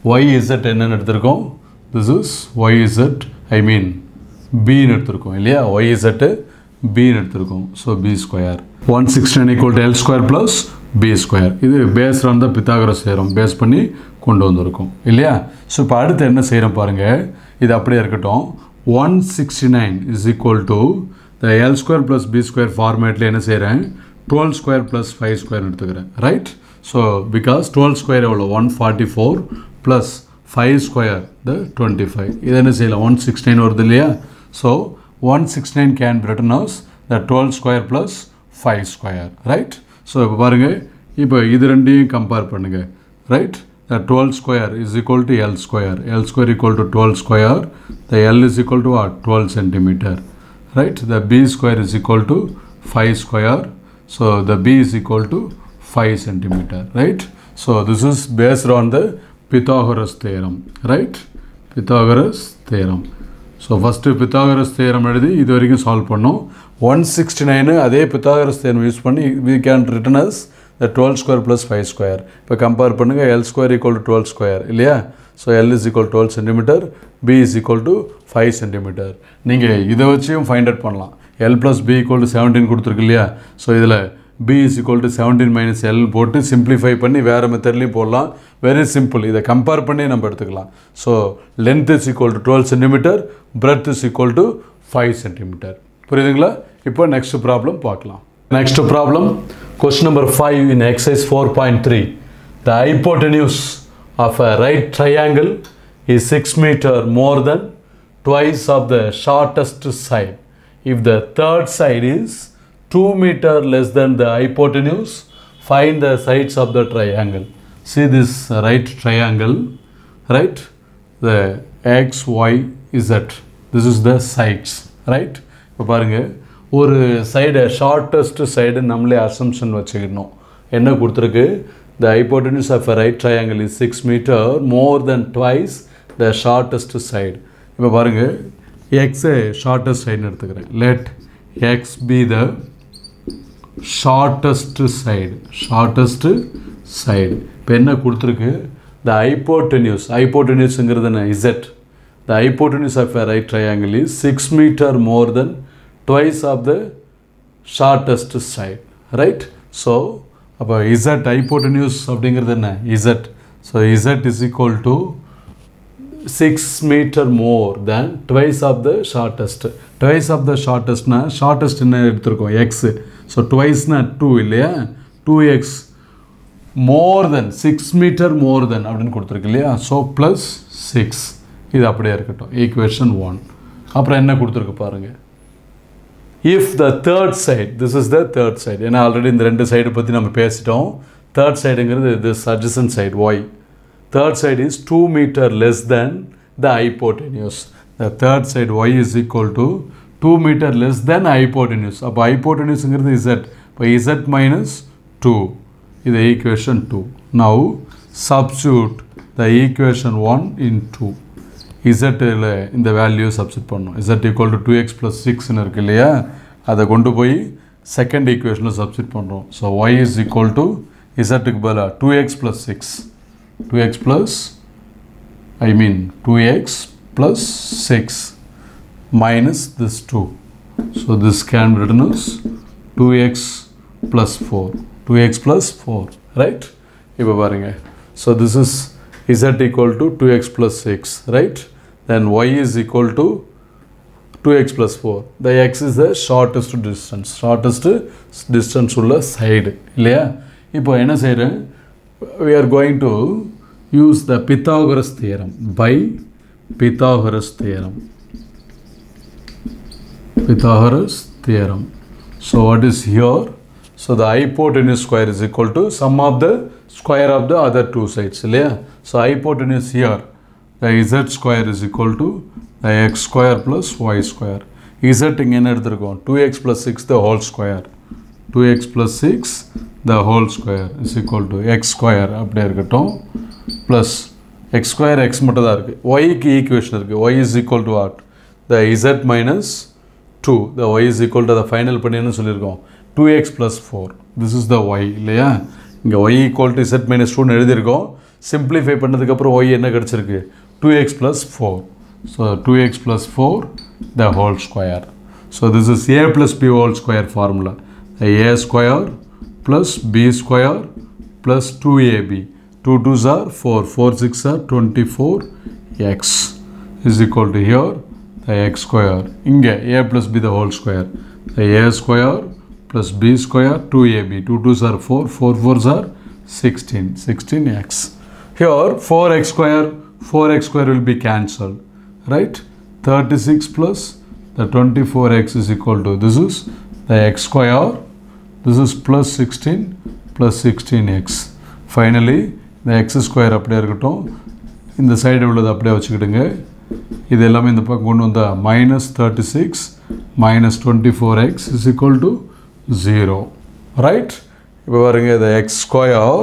yz என்னென்னு எடுத்திருக்கோம், this is yz, I mean Bன்னு எடுத்திருக்கோம் இல்லையா, yz Bன்னு எடுத்திருக்கோம். So B square. one sixty-nine equal to L square plus B square. இது based on the Pythagoras theorem base பண்ணி கொண்டு வந்திருக்கோம் இல்லையா. ஸோ இப்போ அடுத்து என்ன செய்கிறோம் பாருங்கள், இது அப்படியே இருக்கட்டும். one sixty-nine is equal to the L square plus B square ஃபார்மேட்டில் என்ன செய்கிறேன், twelve square plus five square எடுத்துக்கிறேன். Right. So because twelve square எவ்வளோ, one forty-four plus five square the twenty-five. இது என்ன செய்யலாம், one sixty-nine வருது இல்லையா. So one sixty-nine can be written as the twelve square plus five square, right? So இப்போ பாருங்கள், இப்போ இது ரெண்டையும் கம்பேர் பண்ணுங்கள். Right. the twelve square is equal to L square, L square equal to twelve square, the L is equal to what, twelve centimeter, right? The B square is equal to five square, so the B is equal to five centimeter, right? So this is based on the Pythagoras theorem, right? Pythagoras theorem. So first Pythagoras theorem எழுதி இது வரைக்கும் சால்வ் பண்ணோம். ஒன் சிக்ஸ்டி நைனு அதே பித்தாகரஸ் தியரம் யூஸ் பண்ணி we can written as the twelve square plus five square. இப்போ கம்பேர் பண்ணுங்கள், L square equal to twelve square இல்லையா. So L is equal twelve centimetre, B is equal to five centimetre. நீங்கள் இதை வச்சியும் ஃபைண்ட் அவுட் பண்ணலாம். L plus B equal to seventeen கொடுத்துருக்கு இல்லையா. ஸோ இதில் b is equal to seventeen minus L போட்டு சிம்பிளிஃபை பண்ணி வேறு மெத்தட்லேயும் போடலாம். Very simple. இதை கம்பேர் பண்ணி நம்ம எடுத்துக்கலாம். So length is equal to twelve centimetre, breadth is equal to five centimetre. புரியுதுங்களா? இப்போ நெக்ஸ்ட் ப்ராப்ளம் பார்க்கலாம். Next problem question number five in exercise four point three. The hypotenuse of a right triangle is six metre more than twice of the shortest side. If the third side is two meter less than the hypotenuse, find the sides of the triangle. See this right triangle, right? The x, y, z. This is the sides, right? இப்போ பாருங்க, ஒரு சைடு ஷார்ட்டஸ்ட் சைடு நம்மளே அசம்ஷன் வச்சுக்கணும். என்ன கொடுத்துருக்கு, the hypotenuse of a right triangle is six meter more than twice the shortest side. இப்போ பாருங்க, x ஷார்ட்டஸ்ட் சைடுன்னு எடுத்துக்கிறேன். let x be the shortest side, shortest side. இப்போ என்ன கொடுத்துருக்கு, the hypotenuse, hypotenuseங்கிறது என்ன, z. The hypotenuse of a right triangle is six meter more than twice of the shortest side, right? So அப்போ z hypotenuse அப்படிங்கிறது என்ன z. So z is equal to six meter more than twice of the shortest. Twice of the shortest na shortest என்ன எடுத்துருக்கோம் x. So twice na two இல்லையா, two x more than six meter more than அப்படின்னு கொடுத்துருக்கு இல்லையா. So plus six இது அப்படியே இருக்கட்டும். Equation one. அப்புறம் என்ன கொடுத்துருக்கு பாருங்க. If the third side, this is the third side, ஏன்னா ஆல்ரெடி இந்த ரெண்டு சைடு பற்றி நம்ம பேசிட்டோம். தேர்ட் சைடுங்கிறது this adjacent side y. Third side is two meter less than the hypotenuse. The third side y is equal to two meter less than hypotenuse. அப்போ hypotenuseங்கிறது z. இப்போ z minus two. இது equation two. Now substitute the equation one in two. z இந்த வேல்யூ சப்ஸ்டிட் பண்ணணும். z equal to two x plus six ன்னு இருக்கு இல்லையா, அதை கொண்டு போய் செகண்ட் ஈக்குவேஷனில் சப்ஸ்டிட் பண்ணுறோம். So y is equal to zக்கு பதிலாக two x plus six, two x plus I mean two x plus six minus this two. So this can be written as two x plus four, two x plus four, right? இப்போ பாருங்க. So this is z equal to two x plus six, right? Then y is equal to two x plus four. The x is the shortest distance. Shortest distance உள்ள side இல்லையா. இப்போ என்ன செய்கிறேன், we are going to use the Pythagoras theorem. By Pythagoras theorem. Pythagoras theorem. So what is here? So the hypotenuse square is equal to sum of the square of the other two sides இல்லையா. So hypotenuse here, the z square is equal to the x square plus y square. Z இங்கே என்ன எடுத்திருக்கோம், two x plus six the whole square. two x plus six the whole square is equal to x square அப்படியே இருக்கட்டும், plus x square x மட்டும் தான் இருக்குது. yக்கு ஈக்குவேஷன் இருக்குது. y is equal to what? The z minus two. The y is equal to the final பண்ணி என்ன சொல்லியிருக்கோம், two x plus four. This is the y இல்லையா. இங்கே y equal to z minus two எழுதியிருக்கோம். சிம்பிளிஃபை பண்ணதுக்கப்புறம் y என்ன கிடச்சிருக்கு, two x plus four. So two x plus four the whole square. So this is a plus b whole square formula. The a square plus b square plus two a b. two twos are four, four six are twenty-four x is equal to here the x square. Inge a plus b the whole square. The a square plus b square two a b. two twos are four, four fours are sixteen, sixteen x. Here four x square, four x square will be cancelled, right? thirty-six plus the twenty-four x is equal to, this is the x square, this is plus sixteen plus sixteen x. Finally the x square அப்படியே இருக்கட்டும், இந்த சைடு உள்ளது அப்படியே வச்சுக்கிடுங்க. இது எல்லாமே இந்த பக்கம் கொண்டு வந்தால் minus thirty-six minus twenty-four x is equal to zero, right? இப்போ பாருங்க, the x square,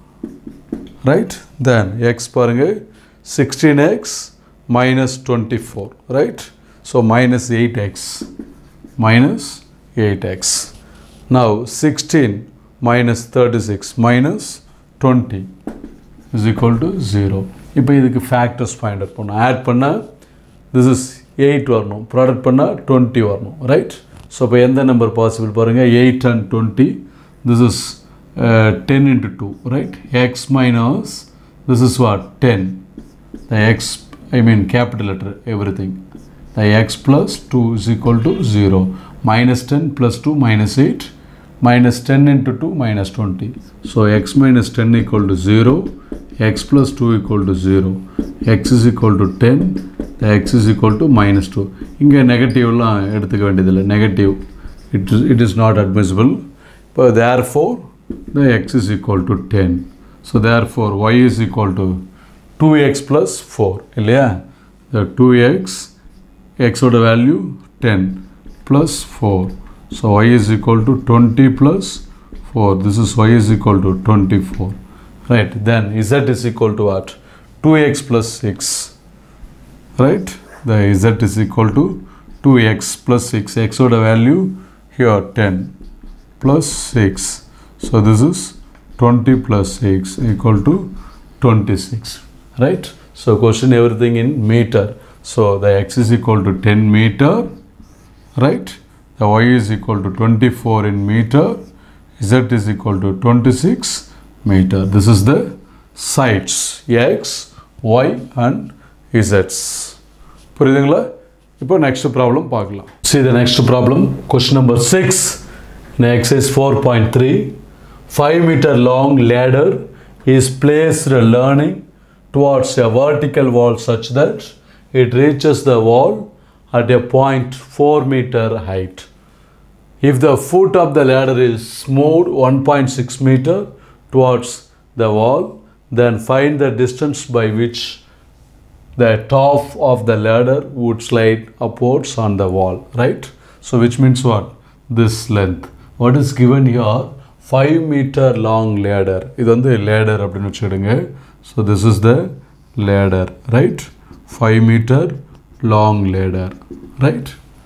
right? Then x பாருங்க sixteen x minus twenty-four, right? So minus eight x, minus eight x. Now sixteen minus thirty-six minus twenty is equal to zero. இப்போ இதுக்கு factors find out பண்ணணும். add பண்ணா this is eight வரணும், product பண்ணா twenty வரணும், right? So இப்போ எந்த நம்பர் பாசிபிள் பாருங்க, eight and twenty. This is uh, ten into two, right? X minus, this is what, ten. The x, I mean capital letter, everything. The x plus two is equal to zero. Minus ten plus two minus eight. Minus ten into two minus twenty. So x minus ten equal to zero. X plus two equal to zero. X is equal to ten. The x is equal to minus two. இங்கே நெகட்டிவ்லாம் எடுத்துக்க வேண்டியதில்லை. Negative it is, it is not admissible. But therefore the x is equal to ten. So therefore y is equal to two x plus four. இல்லையா? The two x, x ஓட value ten plus four. So y is equal to twenty plus four. This is y is equal to twenty-four. Right? Then z is equal to what? two x plus six. Right? The z is equal to two x plus six. X oda value here ten plus six. So this is twenty plus six equal to twenty-six. Right? So question everything in meter. So the x is equal to ten meter. Right? The y is equal to twenty-four in meter. Z is equal to twenty-six meter. This is the sides X, Y and Z's. புரியுதுங்களா? இப்போ next problem பார்க்கலாம். See the next problem. Question number six. In exercise four point three, five meter long ladder is placed leaning towards a vertical wall such that it reaches the wall at a point four meter height. If the foot of the ladder is moved one point six meter towards the wall, then find the distance by which the top of the ladder would slide upwards on the wall, right? So which means what? This length. What is given here? five meter long ladder. This is the ladder. So this is the ladder, right? five meter long ladder, right?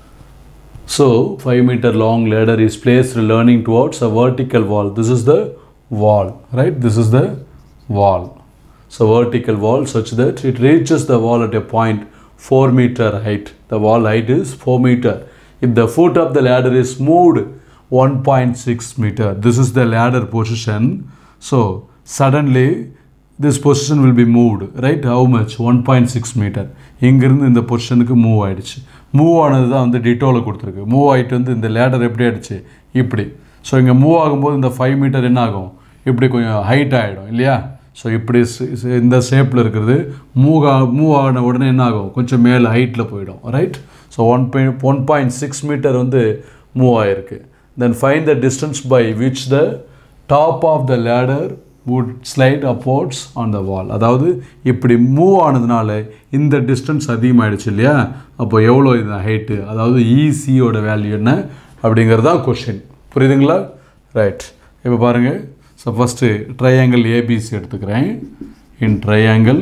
So five meter long ladder is placed leaning towards a vertical wall. This is the wall, right? This is the wall. So vertical wall such that it reaches the wall at a point four meter height. The wall height is four meter. If the foot of the ladder is moved one point six meter, this is the ladder position. So suddenly this position will be moved, right? How much? one point six meter. இங்கிருந்து இந்த பொசிஷனுக்கு மூவ் ஆயிடுச்சு. மூவ் ஆனது தான் வந்து டிட்டோவில் கொடுத்துருக்கு. மூவ் ஆகிட்டு வந்து இந்த லேடர் எப்படி ஆயிடுச்சு? இப்படி. ஸோ இங்கே மூவ் ஆகும்போது இந்த ஃபைவ் மீட்டர் என்ன ஆகும்? இப்படி கொஞ்சம் ஹைட் ஆகிடும் இல்லையா? ஸோ இப்படி இந்த ஷேப்பில் இருக்கிறது மூவ் ஆ மூவ் ஆன உடனே என்ன ஆகும்? கொஞ்சம் மேலே ஹைட்டில் போயிடும், right? So one point one point six metre வந்து மூவ் ஆகிருக்கு. Then find the distance by which the top of the ladder would slide upwards on the wall. அதாவது இப்படி மூவ் ஆனதுனால இந்த டிஸ்டன்ஸ் அதிகமாகிடுச்சு இல்லையா? அப்போ எவ்வளோ இது ஹைட்டு, அதாவது ஈசியோட வேல்யூ என்ன அப்படிங்கிறது தான் கொஷின். புரியுதுங்களா? ரைட். இப்போ பாருங்கள். ஸோ ஃபஸ்ட்டு ட்ரையாங்கிள் ஏபிசி எடுத்துக்கிறேன். இன் ட்ரையாங்கிள்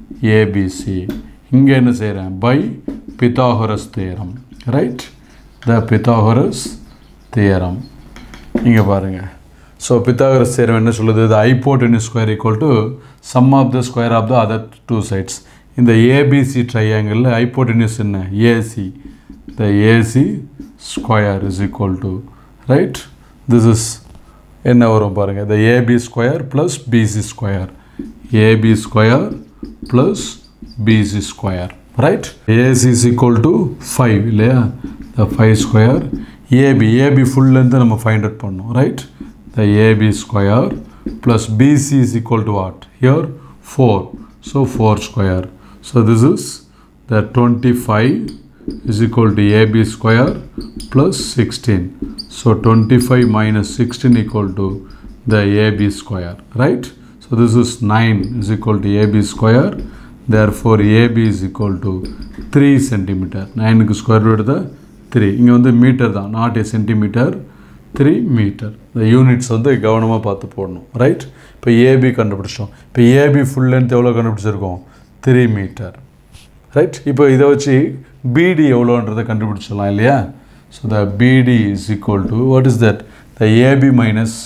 ஏபிசி இங்கே என்ன செய்கிறேன்? By Pythagoras theorem, right? The Pythagoras theorem இங்கே பாருங்கள். So Pythagoras theorem என்ன சொல்லுது? The hypotenuse square equal to sum of the square of the other two sides. In the A B C triangle hypotenuse என்ன? A C. The A C square is equal to, right? This is என்ன வரும் பாருங்க. The A B square plus B C square. A B square plus B C square, right? A C is equal to five இல்லையா? The five square. A B A B full length நம்ம find out பண்ணோம், right? The A B square plus B C is equal to what? Here four. So four square. So this is the twenty-five is equal to A B square plus sixteen. So twenty-five minus sixteen equal to the A B square, right? So this is nine is equal to A B square. Therefore A B is equal to three centimeter. nine square root the three. இங்க வந்து மீட்டர் தான், not a centimeter. three meter. The units வந்து கவனமாக பார்த்து போடணும், ரைட்? இப்போ ஏபி கண்டுபிடிச்சோம். இப்போ ஏபி ஃபுல் லென்த் எவ்வளோ கண்டுபிடிச்சிருக்கோம்? Three metre, right? இப்போ இதை வச்சு பிடி எவ்வளோன்றதை கண்டுபிடிச்சிடலாம் இல்லையா? So the BD is equal to what is that? The AB minus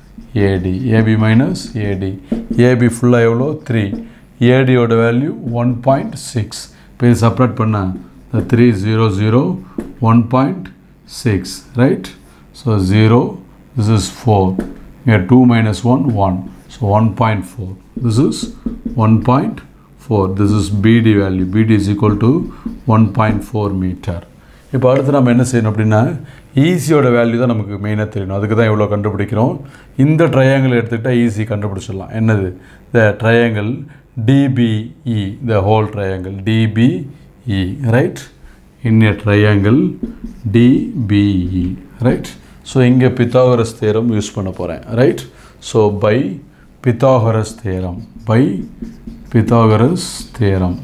AD. AB minus AD. AB ஃபுல்லாக எவ்வளோ? த்ரீ. ஏடியோட வேல்யூ ஒன் பாயிண்ட் சிக்ஸ். இப்போ இது செப்பரேட் பண்ணால் the three zero zero one point six, right? So zero, this is four. Here two minus one, one. So one point four. This is one point four. This is B D value. B D is equal to one point four meter. இப்போ அடுத்து நம்ம என்ன செய்யணும் அப்படின்னா ஈஸியோட வேல்யூ தான் நமக்கு மெயினாக தெரியணும். அதுக்கு தான் இவ்வளோ கண்டுபிடிக்கிறோம். இந்த ட்ரையாங்கிள் எடுத்துக்கிட்டால் ஈஸி கண்டுபிடிச்சிடலாம். என்னது? The triangle D B E. The whole triangle D B E, right? In a triangle D B E, right? So இங்கே Pythagoras theorem யூஸ் பண்ண போகிறேன், right? So by Pythagoras theorem, by Pythagoras theorem.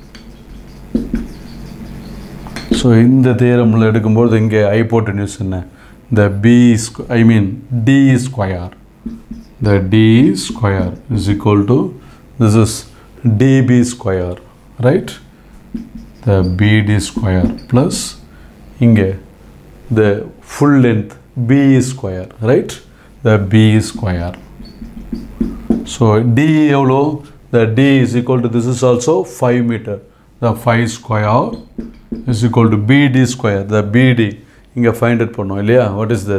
So இந்த தேரமில் எடுக்கும்போது இங்கே ஹைப்போட்டென்யூஸ் என்ன? the B I mean D square. The D square is equal to, this is D B square, right? The B D square plus இங்கே the full length B square, right? The B square. So D எவ்வளோ? The D is equal to, this is also five meter. The five square is equal to B D square. The B D இங்கே find it பண்ணோம் இல்லையா? What is that?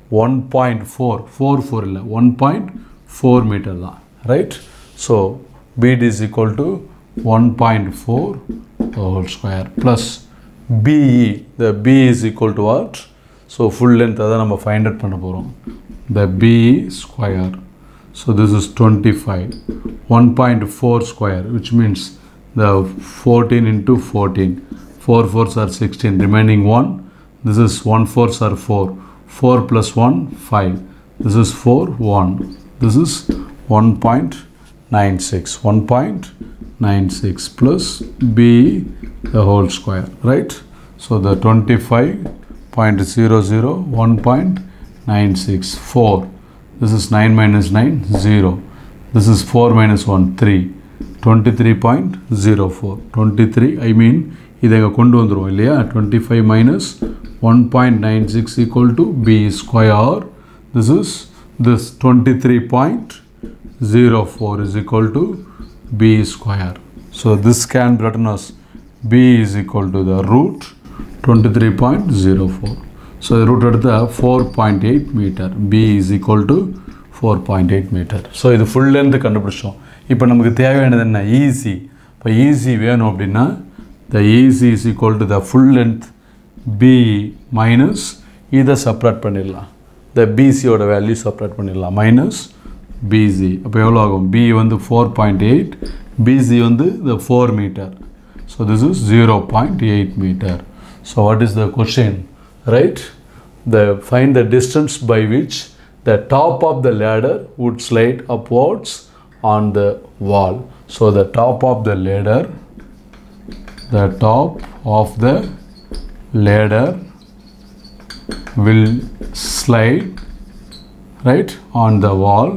one point four four four இல்லை one point four மீட்டர் தான் right so B D is equal to one point four whole square plus B E the B is equal to what so full length அதை நம்ம find out பண்ண போகிறோம் the B E square so this is twenty-five one point four square which means the fourteen into fourteen four fours are sixteen remaining one this is one fours are four four plus one five this is four one this is one point nine six one point nine six plus B the whole square right so the twenty-five point zero zero one point nine six four this is nine minus nine zero this is four minus one three twenty-three point zero four twenty-three I mean இதை இங்கே கொண்டு வந்துருவோம் இல்லையா twenty-five minus one point nine six equal to B square this is this twenty-three point zero four is equal to B square so this can be written as B is equal to the root twenty-three point zero four so the root at the four point eight meter B is equal to four point eight meter so இது full length கண்டுபிடிச்சோம் இப்போ நமக்கு தேவையானது என்ன ஈஸி இப்போ ஈஸி வேணும் அப்படின்னா the EC is equal to the full length B minus இதை separate பண்ணிடலாம் the B C ஓட வேல்யூ separate பண்ணிடலாம் minus B C அப்போ எவ்வளோ ஆகும் B வந்து four point eight B C வந்து the four meter so this is zero point eight meter so what is the question right the find the distance by which the top of the ladder would slide upwards on the wall so the top of the ladder the top of the ladder will slide right on the wall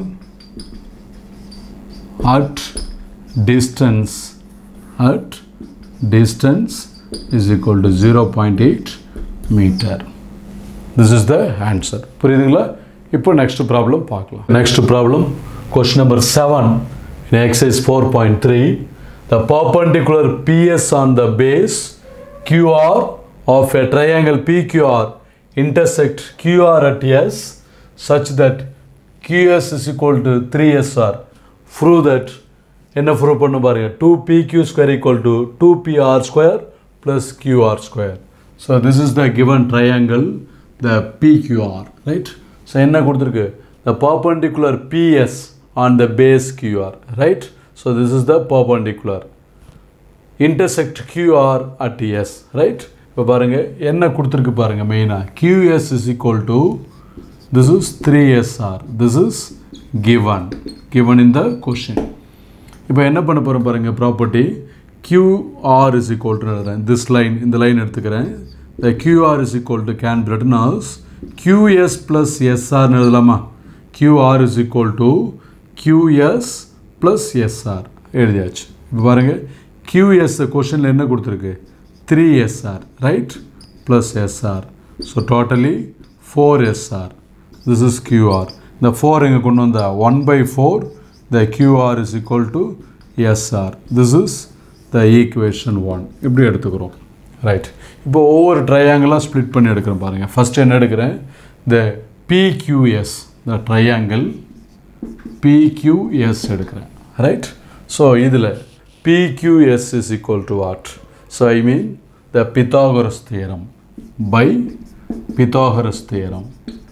at distance at distance is equal to zero point eight meter this is the answer புரியுதுங்களா இப்போ next problem பார்க்கலாம் next problem question number seven in exercise four point three the perpendicular P S on the base Q R of a triangle P Q R intersect Q R at S such that Q S is equal to three S R prove that என்ன prove பண்ண பாருங்க two P Q square equal to two P R square plus Q R square so this is the given triangle the P Q R right so என்ன கொடுத்திருக்கு the perpendicular P S on the base Q R right so this is the perpendicular intersect Q R at S right இப்போ பாருங்க என்ன கொடுத்திருக்கு பாருங்க மெயினா Q S is equal to this is three S R this is given given in the question இப்போ என்ன பண்ண போறோம் பாருங்க property Q R is equal to this line இந்த லைன் எடுத்துக்கிறேன் the Q R is equal to can be written as Q S plus S R னு எழுதலாமா Q R is equal to Q S plus S R எழுதியாச்சு இப்போ பாருங்க Q S கொஸ்டின்ல என்ன கொடுத்திருக்கு three S R right plus S R so totally four S R this is Q R the four இங்க கொண்டு வந்தா one by four the Q R is equal to S R this is the equation one இப்படி எடுத்துக்கிறோம் right இப்போ ஒவ்வொரு ட்ரையாங்கிளா ஸ்ப்ளிட் பண்ணி எடுக்கிறேன் பாருங்க ஃபர்ஸ்ட் என்ன எடுக்கிறேன் the P Q S the triangle P Q S எடுக்கிறேன் right so இதுல P Q S is equal to what so I mean the Pythagoras theorem by Pythagoras theorem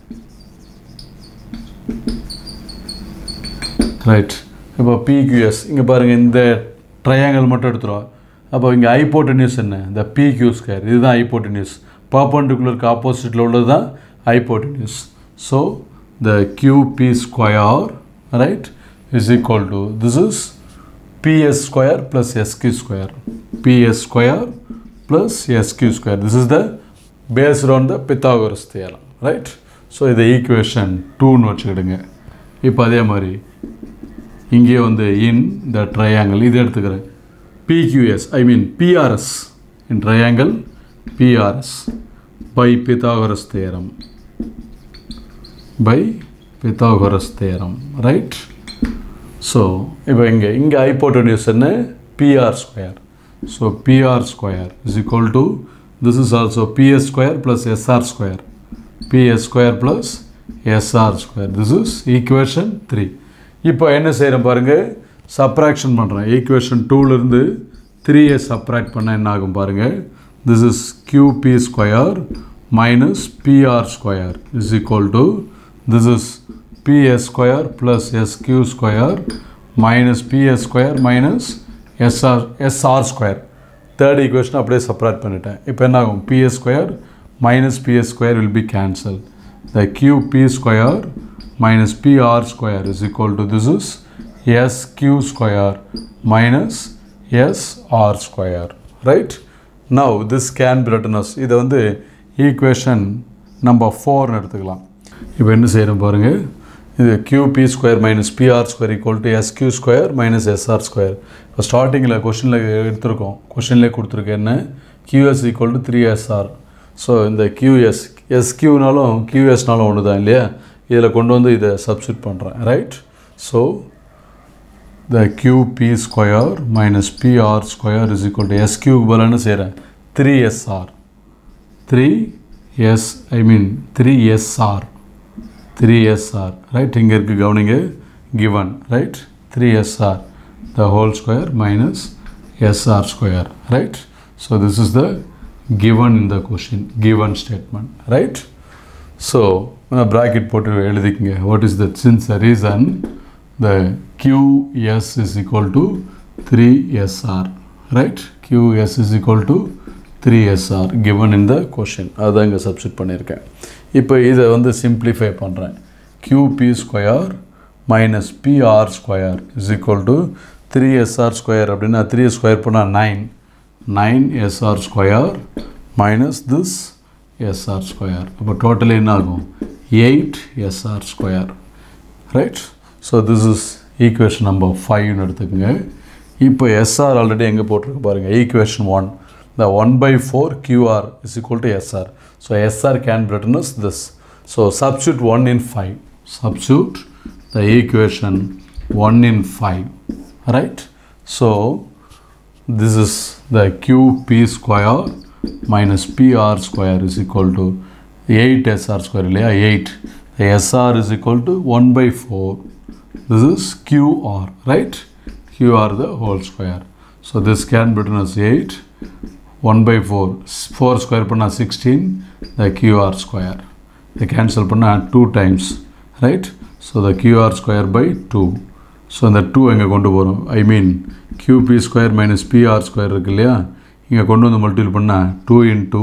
right இப்போ P Q S இங்க பாருங்க இந்த ட்ரையாங்கிள் மட்டும் எடுத்துறோம் அப்போ இங்க ஹைபோடென்யூஸ் என்ன the P Q square இதுதான் ஹைபோடென்யூஸ் பெர்பெண்டிகுலருக்கு ஆப்போசிட்ல உள்ளதுதான் hypotenuse so the Q P square right is equal to this is P S square plus S Q square P S square plus S Q square this is the based on the Pythagoras theorem right so இது equation two னு வச்சுக்கிடுங்க இப்போ அதே மாதிரி இங்கே வந்து in the triangle இது எடுத்துக்கிறேன் P Q S I mean P R S in triangle P R S by Pythagoras theorem by Pythagoras theorem right so இப்போ இங்க இங்க hypotenuse என்ன P R square so P R square is equal to this is also P S square plus S R square P S square plus S R square. This is equation three. இப்போ என்ன செய்கிறேன் பாருங்கள், சப்ராக்ஷன் பண்ணுறேன். equation டூலேருந்து த்ரீயை சப்ராக்ட் பண்ண என்ன ஆகும் பாருங்கள். This is Q P square minus P R square is equal to, this is P S square plus S Q square minus P S square minus S R, S R square. Third equation அப்படியே சப்ராக்ட் பண்ணிட்டேன். இப்போ என்ன ஆகும், P S square minus P S square will be cancelled. The Q P square minus P R square is equal to, this is S Q square minus S R square, right? Now this can be written as, இது வந்து equation number four எடுத்துக்கலாம். இப்போ என்ன செய்யணும் பாருங்க, இது Q P square minus P R square equal to S Q square minus S R square. இப்போ ஸ்டார்டிங்கில் கொஷனில் எடுத்திருக்கோம், கொஷனில் கொடுத்துருக்கேன் என்ன, Q S equal to three S R. So இந்த Q S, S Qனாலும் Q Sனாலும் ஒன்று தான் இல்லையா, இதில் கொண்டு வந்து இதை சப்ஸ்டிட் பண்ணுறேன், right? So the Q P square minus P R square is equal to S Q பதில் என்ன செய்கிறேன், three S R, three S, I mean three S R, three S R, right? இங்கே இருக்குது கவனிங்க, given, right? three S R the whole square minus S R square, right? So this is the given in the question, given statement, right? So when a bracket போட்டு எழுதிக்கங்க, what is that? Since the reason the Q S is equal to three S R, right? Q S is equal to three S R given in the question. அதான் இங்கே சப்ஸ்டிட் பண்ணியிருக்கேன். இப்போ இதை வந்து சிம்பிளிஃபை பண்ணுறேன். Q P square minus P R square is equal to three S R square அப்படின்னா three square பண்ணால் nine, nine S R square minus this S R square. அப்போ டோட்டலி என்ன ஆகும், eight S R square, right? So this is equation number five னு எடுத்துக்கங்க. இப்போ S R ஆல்ரெடி எங்கே போட்டிருக்கு பாருங்கள், equation one. The one by four Q R is equal to S R. So S R can be written as this. So substitute one in five. Substitute the equation one in five, right? So this is the Q P square minus P R square is equal to eight S R square இல்லையா, eight. The S R is equal to one by four. This is Q R, right? Q R the whole square. So this can be written as eight, one by four, four square பண்ணா sixteen, the Q R square. The cancel பண்ணா two times, right? So the Q R square by two. So இந்த two எங்கே கொண்டு போகிறோம், I mean Q P square minus P R square இருக்கு இல்லையா, இங்கே கொண்டு வந்து மல்டிபிள் பண்ணா two into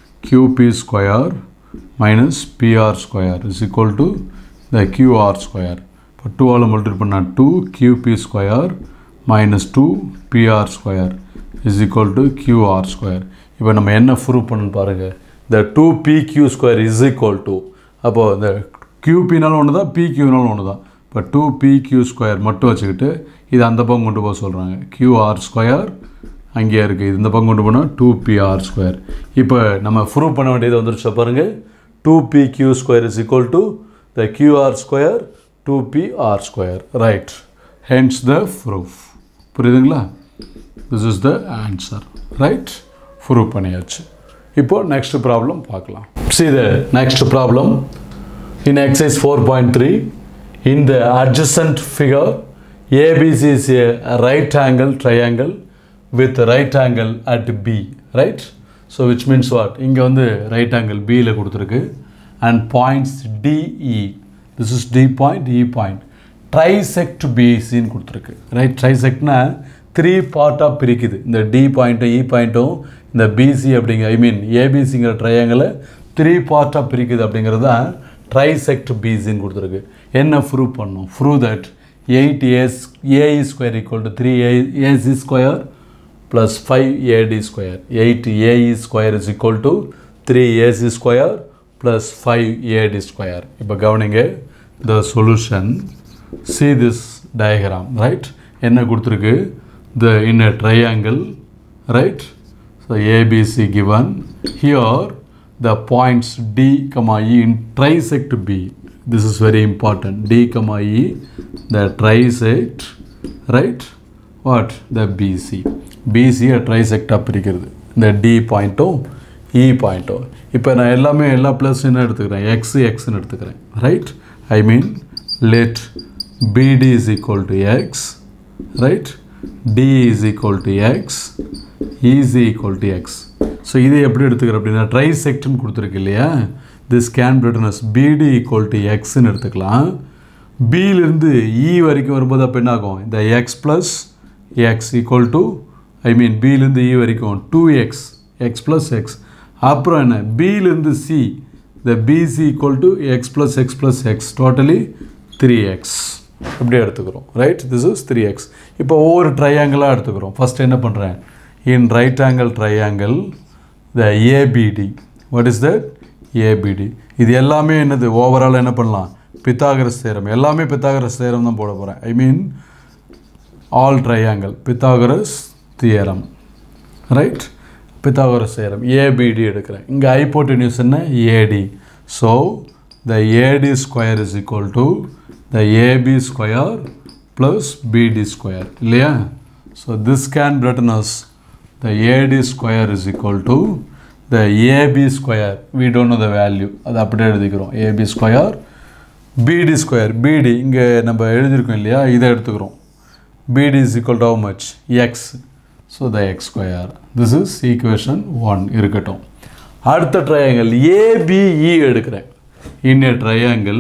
Q P square minus P R square is equal to the Q R square. இப்போ two ஆல் மல்டிபிள் பண்ணா two Q P square minus two P R square is equal to Q R square. இப்போ நம்ம என்ன ப்ரூவ் பண்ணணும் பாருங்கள், the two P Q square is equal to, அப்போ இந்த Q Pனாலும் ஒன்று தான், P Qனாலும் ஒன்று தான். இப்போ two P Q square மட்டும் வச்சுக்கிட்டு இது அந்த பக்கம் கொண்டு போக சொல்கிறாங்க, Q R square அங்கேயே இருக்குது, இது இந்த பக்கம் கொண்டு போனால் two P R square. இப்போ நம்ம ப்ரூவ் பண்ண வேண்டியது வந்துருச்சு பாருங்கள், two P Q square is equal to the Q R square two P R square, right? Hence the proof. புரியுதுங்களா? This is the answer, right? Proof பண்ணியாச்சு. இப்போ next problem பார்க்கலாம். See the next problem in exercise four point three. In the adjacent figure, A B C is a right angle triangle with right angle at B, right? So which means what? இங்கே வந்து right angle B ல கொடுத்துருக்கு and points D E. This is D point, E point. Trisect B C ன்னு கொடுத்துருக்கு, right? Trisectனா three பார்ட்டாக பிரிக்குது. இந்த D பாயிண்ட்டும் E பாயிண்ட்டும் இந்த B C அப்படிங்கிற, ஐ மீன் A B Cங்கிற ட்ரையாங்கிளை த்ரீ பார்ட்டாக பிரிக்குது அப்படிங்கிறது தான் trisect B C ன்னு கொடுத்துருக்கு. என்ன ப்ரூவ் பண்ணணும்? Prove that eight A E square equal to three A C square plus five A D square. eight A E square is equal to three A C square plus five A D square. இப்போ கவனிங்க, the solution, see this diagram, right? என்ன கொடுத்துருக்கு, the in a triangle, right? So A B C given, here the points D comma E in trisect B. This is very important. D comma E, the trisect, right? What? The B C. B C a trisect பிரிக்கிறது. இந்த D point E point இப்போ நான் எல்லாமே எல்லா ப்ளஸ் என்ன எடுத்துக்கிறேன் எக்ஸ் எக்ஸ்ன்னு எடுத்துக்கிறேன் right I mean let B D is equal to x right D is equal to x E is equal to x so இதை எப்படி எடுத்துக்கிறேன் அப்படின்னா trisect கொடுத்துருக்கு இல்லையா this can be written as B D equal to x ன்னு எடுத்துக்கலாம் B இருந்து E வரைக்கும் வரும்போது அப்போ என்ன ஆகும் இந்த x plus x equal to I mean B இருந்து E வரைக்கும் two x x plus x அப்புறம் என்ன B இருந்து C the B is equal to x plus x plus x totally three x இப்படி எடுத்துக்கிறோம் right this is three x இப்போ ஒவ்வொரு ட்ரையாங்கிளாக எடுத்துக்கிறோம் ஃபர்ஸ்ட் என்ன பண்ணுறேன் in right angle triangle the A B D what is that A B D இது எல்லாமே என்னது ஓவரால் என்ன பண்ணலாம் பித்தாகரஸ் தேரம் எல்லாமே பித்தாகரஸ் தேரம் தான் போட போகிறேன் I mean all triangle Pythagoras theorem right Pythagoras theorem A B D எடுக்கிறேன் இங்கே ஹைபோட்டென்யூஸ் என்ன A D so the A D square is equal to the A B square plus B D square இல்லையா so this can be written as the A D square is equal to the A B square we don't know the value அது அப்படியே எழுதிக்கிறோம் A B square B D square B D இங்கே நம்ம எழுதியிருக்கோம் இல்லையா இதை எடுத்துக்கிறோம் B D is equal to how much x so the x square this is equation one இருக்கட்டும் அடுத்த triangle A B E எடுக்கிறேன் in a triangle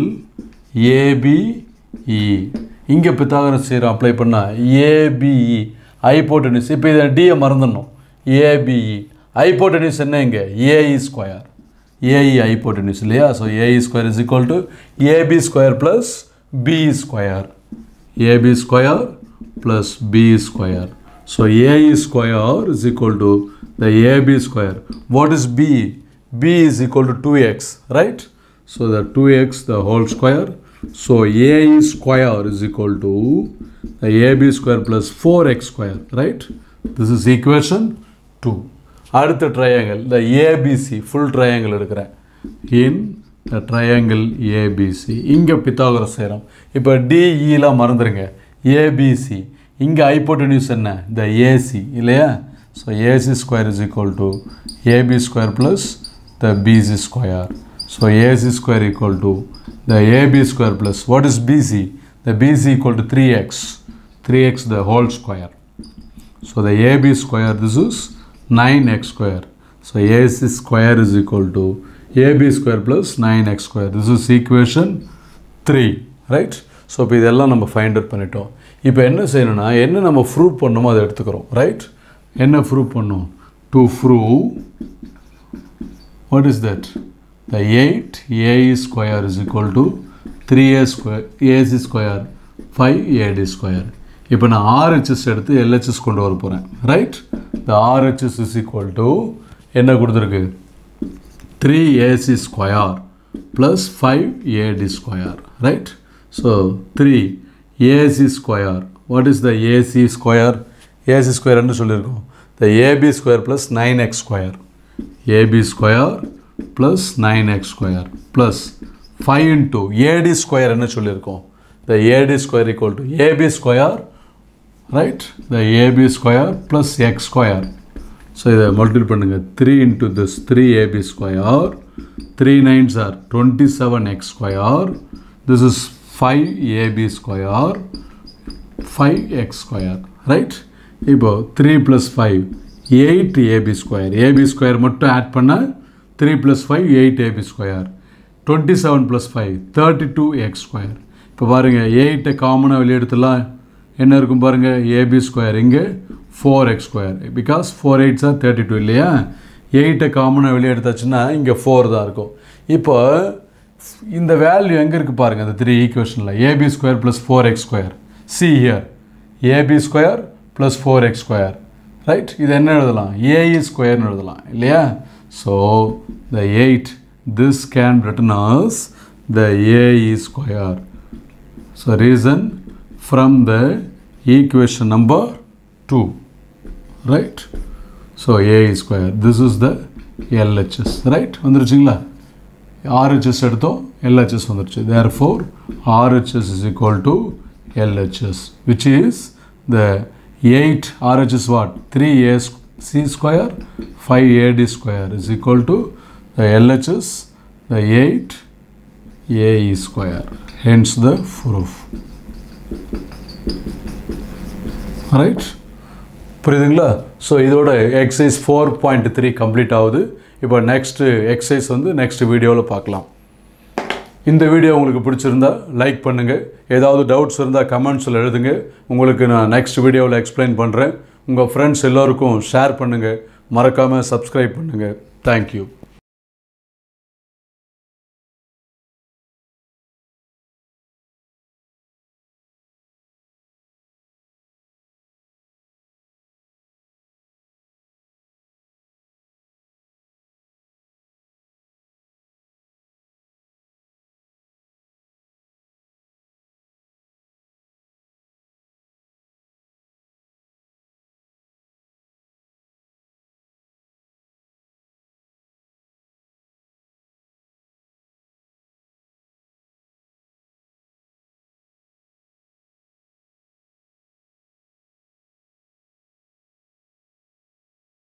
A B E இங்கே பித்தாகரஸ் தியரம் அப்ளை பண்ணால் A B E ஹைபோட்டென்யூஸ் இப்போ இதை D மறந்துடணும் A B E ஹைபோட்டென்யூஸ் என்ன இங்கே A E square A E hypotenuse இல்லையா so A E square is equal to A B square plus B square A B square plus B square so A E square is equal to the A B square what is B B is equal to two x right so the two x the whole square so A E square is equal to the A B square plus four x square right this is equation two அடுத்த triangle the A B C full triangle எடுக்கிறேன் in the triangle A B C இங்கே பித்தாகரஸ் தியரம் இப்போ D E லாம் மறந்துடுங்க A B C இங்கே ஹைபோட்டென்யூஸ் என்ன the A C இல்லையா so A C square is equal to A B square plus the B C square so A C square equal to the A B square plus what is B C the B C equal to three x three x the whole square so the A B square this is nine x square so A C square is equal to A B square plus nine x square this is equation three right so இப்போ இதெல்லாம் நம்ம ஃபைண்ட் அவுட் பண்ணிட்டோம் இப்போ என்ன செய்யணும்னா என்ன நம்ம ப்ரூவ் பண்ணணுமோ அதை எடுத்துக்கிறோம் ரைட் என்ன ப்ரூவ் பண்ணோம் to prove what is that the eight A E square is equal to three A square A C square five A D square இப்போ நான் R H S எடுத்து L H S கொண்டு வர போகிறேன் right the R H S is equal to என்ன கொடுத்துருக்கு three A C square plus five A D square right so three A C square what is the A C square A C square என்ன சொல்லியிருக்கோம் the A B square plus nine x square A B square plus nine x square plus five into A D square என்ன சொல்லியிருக்கோம் the A D square equal to A B square right the A B square plus x square so இதை மல்டிபிள் பண்ணுங்க three into this three A B square three nines are twenty-seven x square this is five A B square five x square right இப்போ three plus five eight A B square A B square மட்டும் ஆட் பண்ண three plus five eight A B square twenty-seven plus five thirty-two x square இப்போ பாருங்க eight காமனாக வெளியே எடுத்துலாம் என்ன இருக்கும் பாருங்க A B square இங்கே four x square because four eights are thirty-two இல்லையா eight காமனாக வெளியே எடுத்தாச்சுன்னா இங்கே four தான் இருக்கும் இப்போ இந்த வேல்யூ எங்கே இருக்குது பாருங்கள் இந்த த்ரீ ஈக்குவேஷனில் A B square plus four x square see here A B square plus four x square right இது என்ன எழுதலாம் A E square எழுதலாம் இல்லையா so the eight this can be written as the A E square so reason from the equation number two right so A E square this is the L H S right வந்துருச்சுங்களா R H S எடுத்தோம் L H S வந்துருச்சு therefore R H S is equal to L H S which is the eight R H S what three A C square five A D square is equal to the L H S, the eight A E square, hence the proof. Right? புரியுதுங்களா? ஸோ இதோட exercise four point three complete ஆகுது. இப்போ நெக்ஸ்ட்டு எக்ஸசைஸ் வந்து நெக்ஸ்ட் வீடியோவில் பார்க்கலாம். இந்த வீடியோ உங்களுக்கு பிடிச்சிருந்தா லைக் பண்ணுங்கள். ஏதாவது டவுட்ஸ் இருந்தால் கமெண்ட்ஸில் எழுதுங்க. உங்களுக்கு நான் நெக்ஸ்ட் வீடியோவில் எக்ஸ்பிளைன் பண்ணுறேன். உங்கள் ஃப்ரெண்ட்ஸ் எல்லோருக்கும் ஷேர் பண்ணுங்கள். மறக்காமல் சப்ஸ்கிரைப் பண்ணுங்கள். தேங்க்யூ.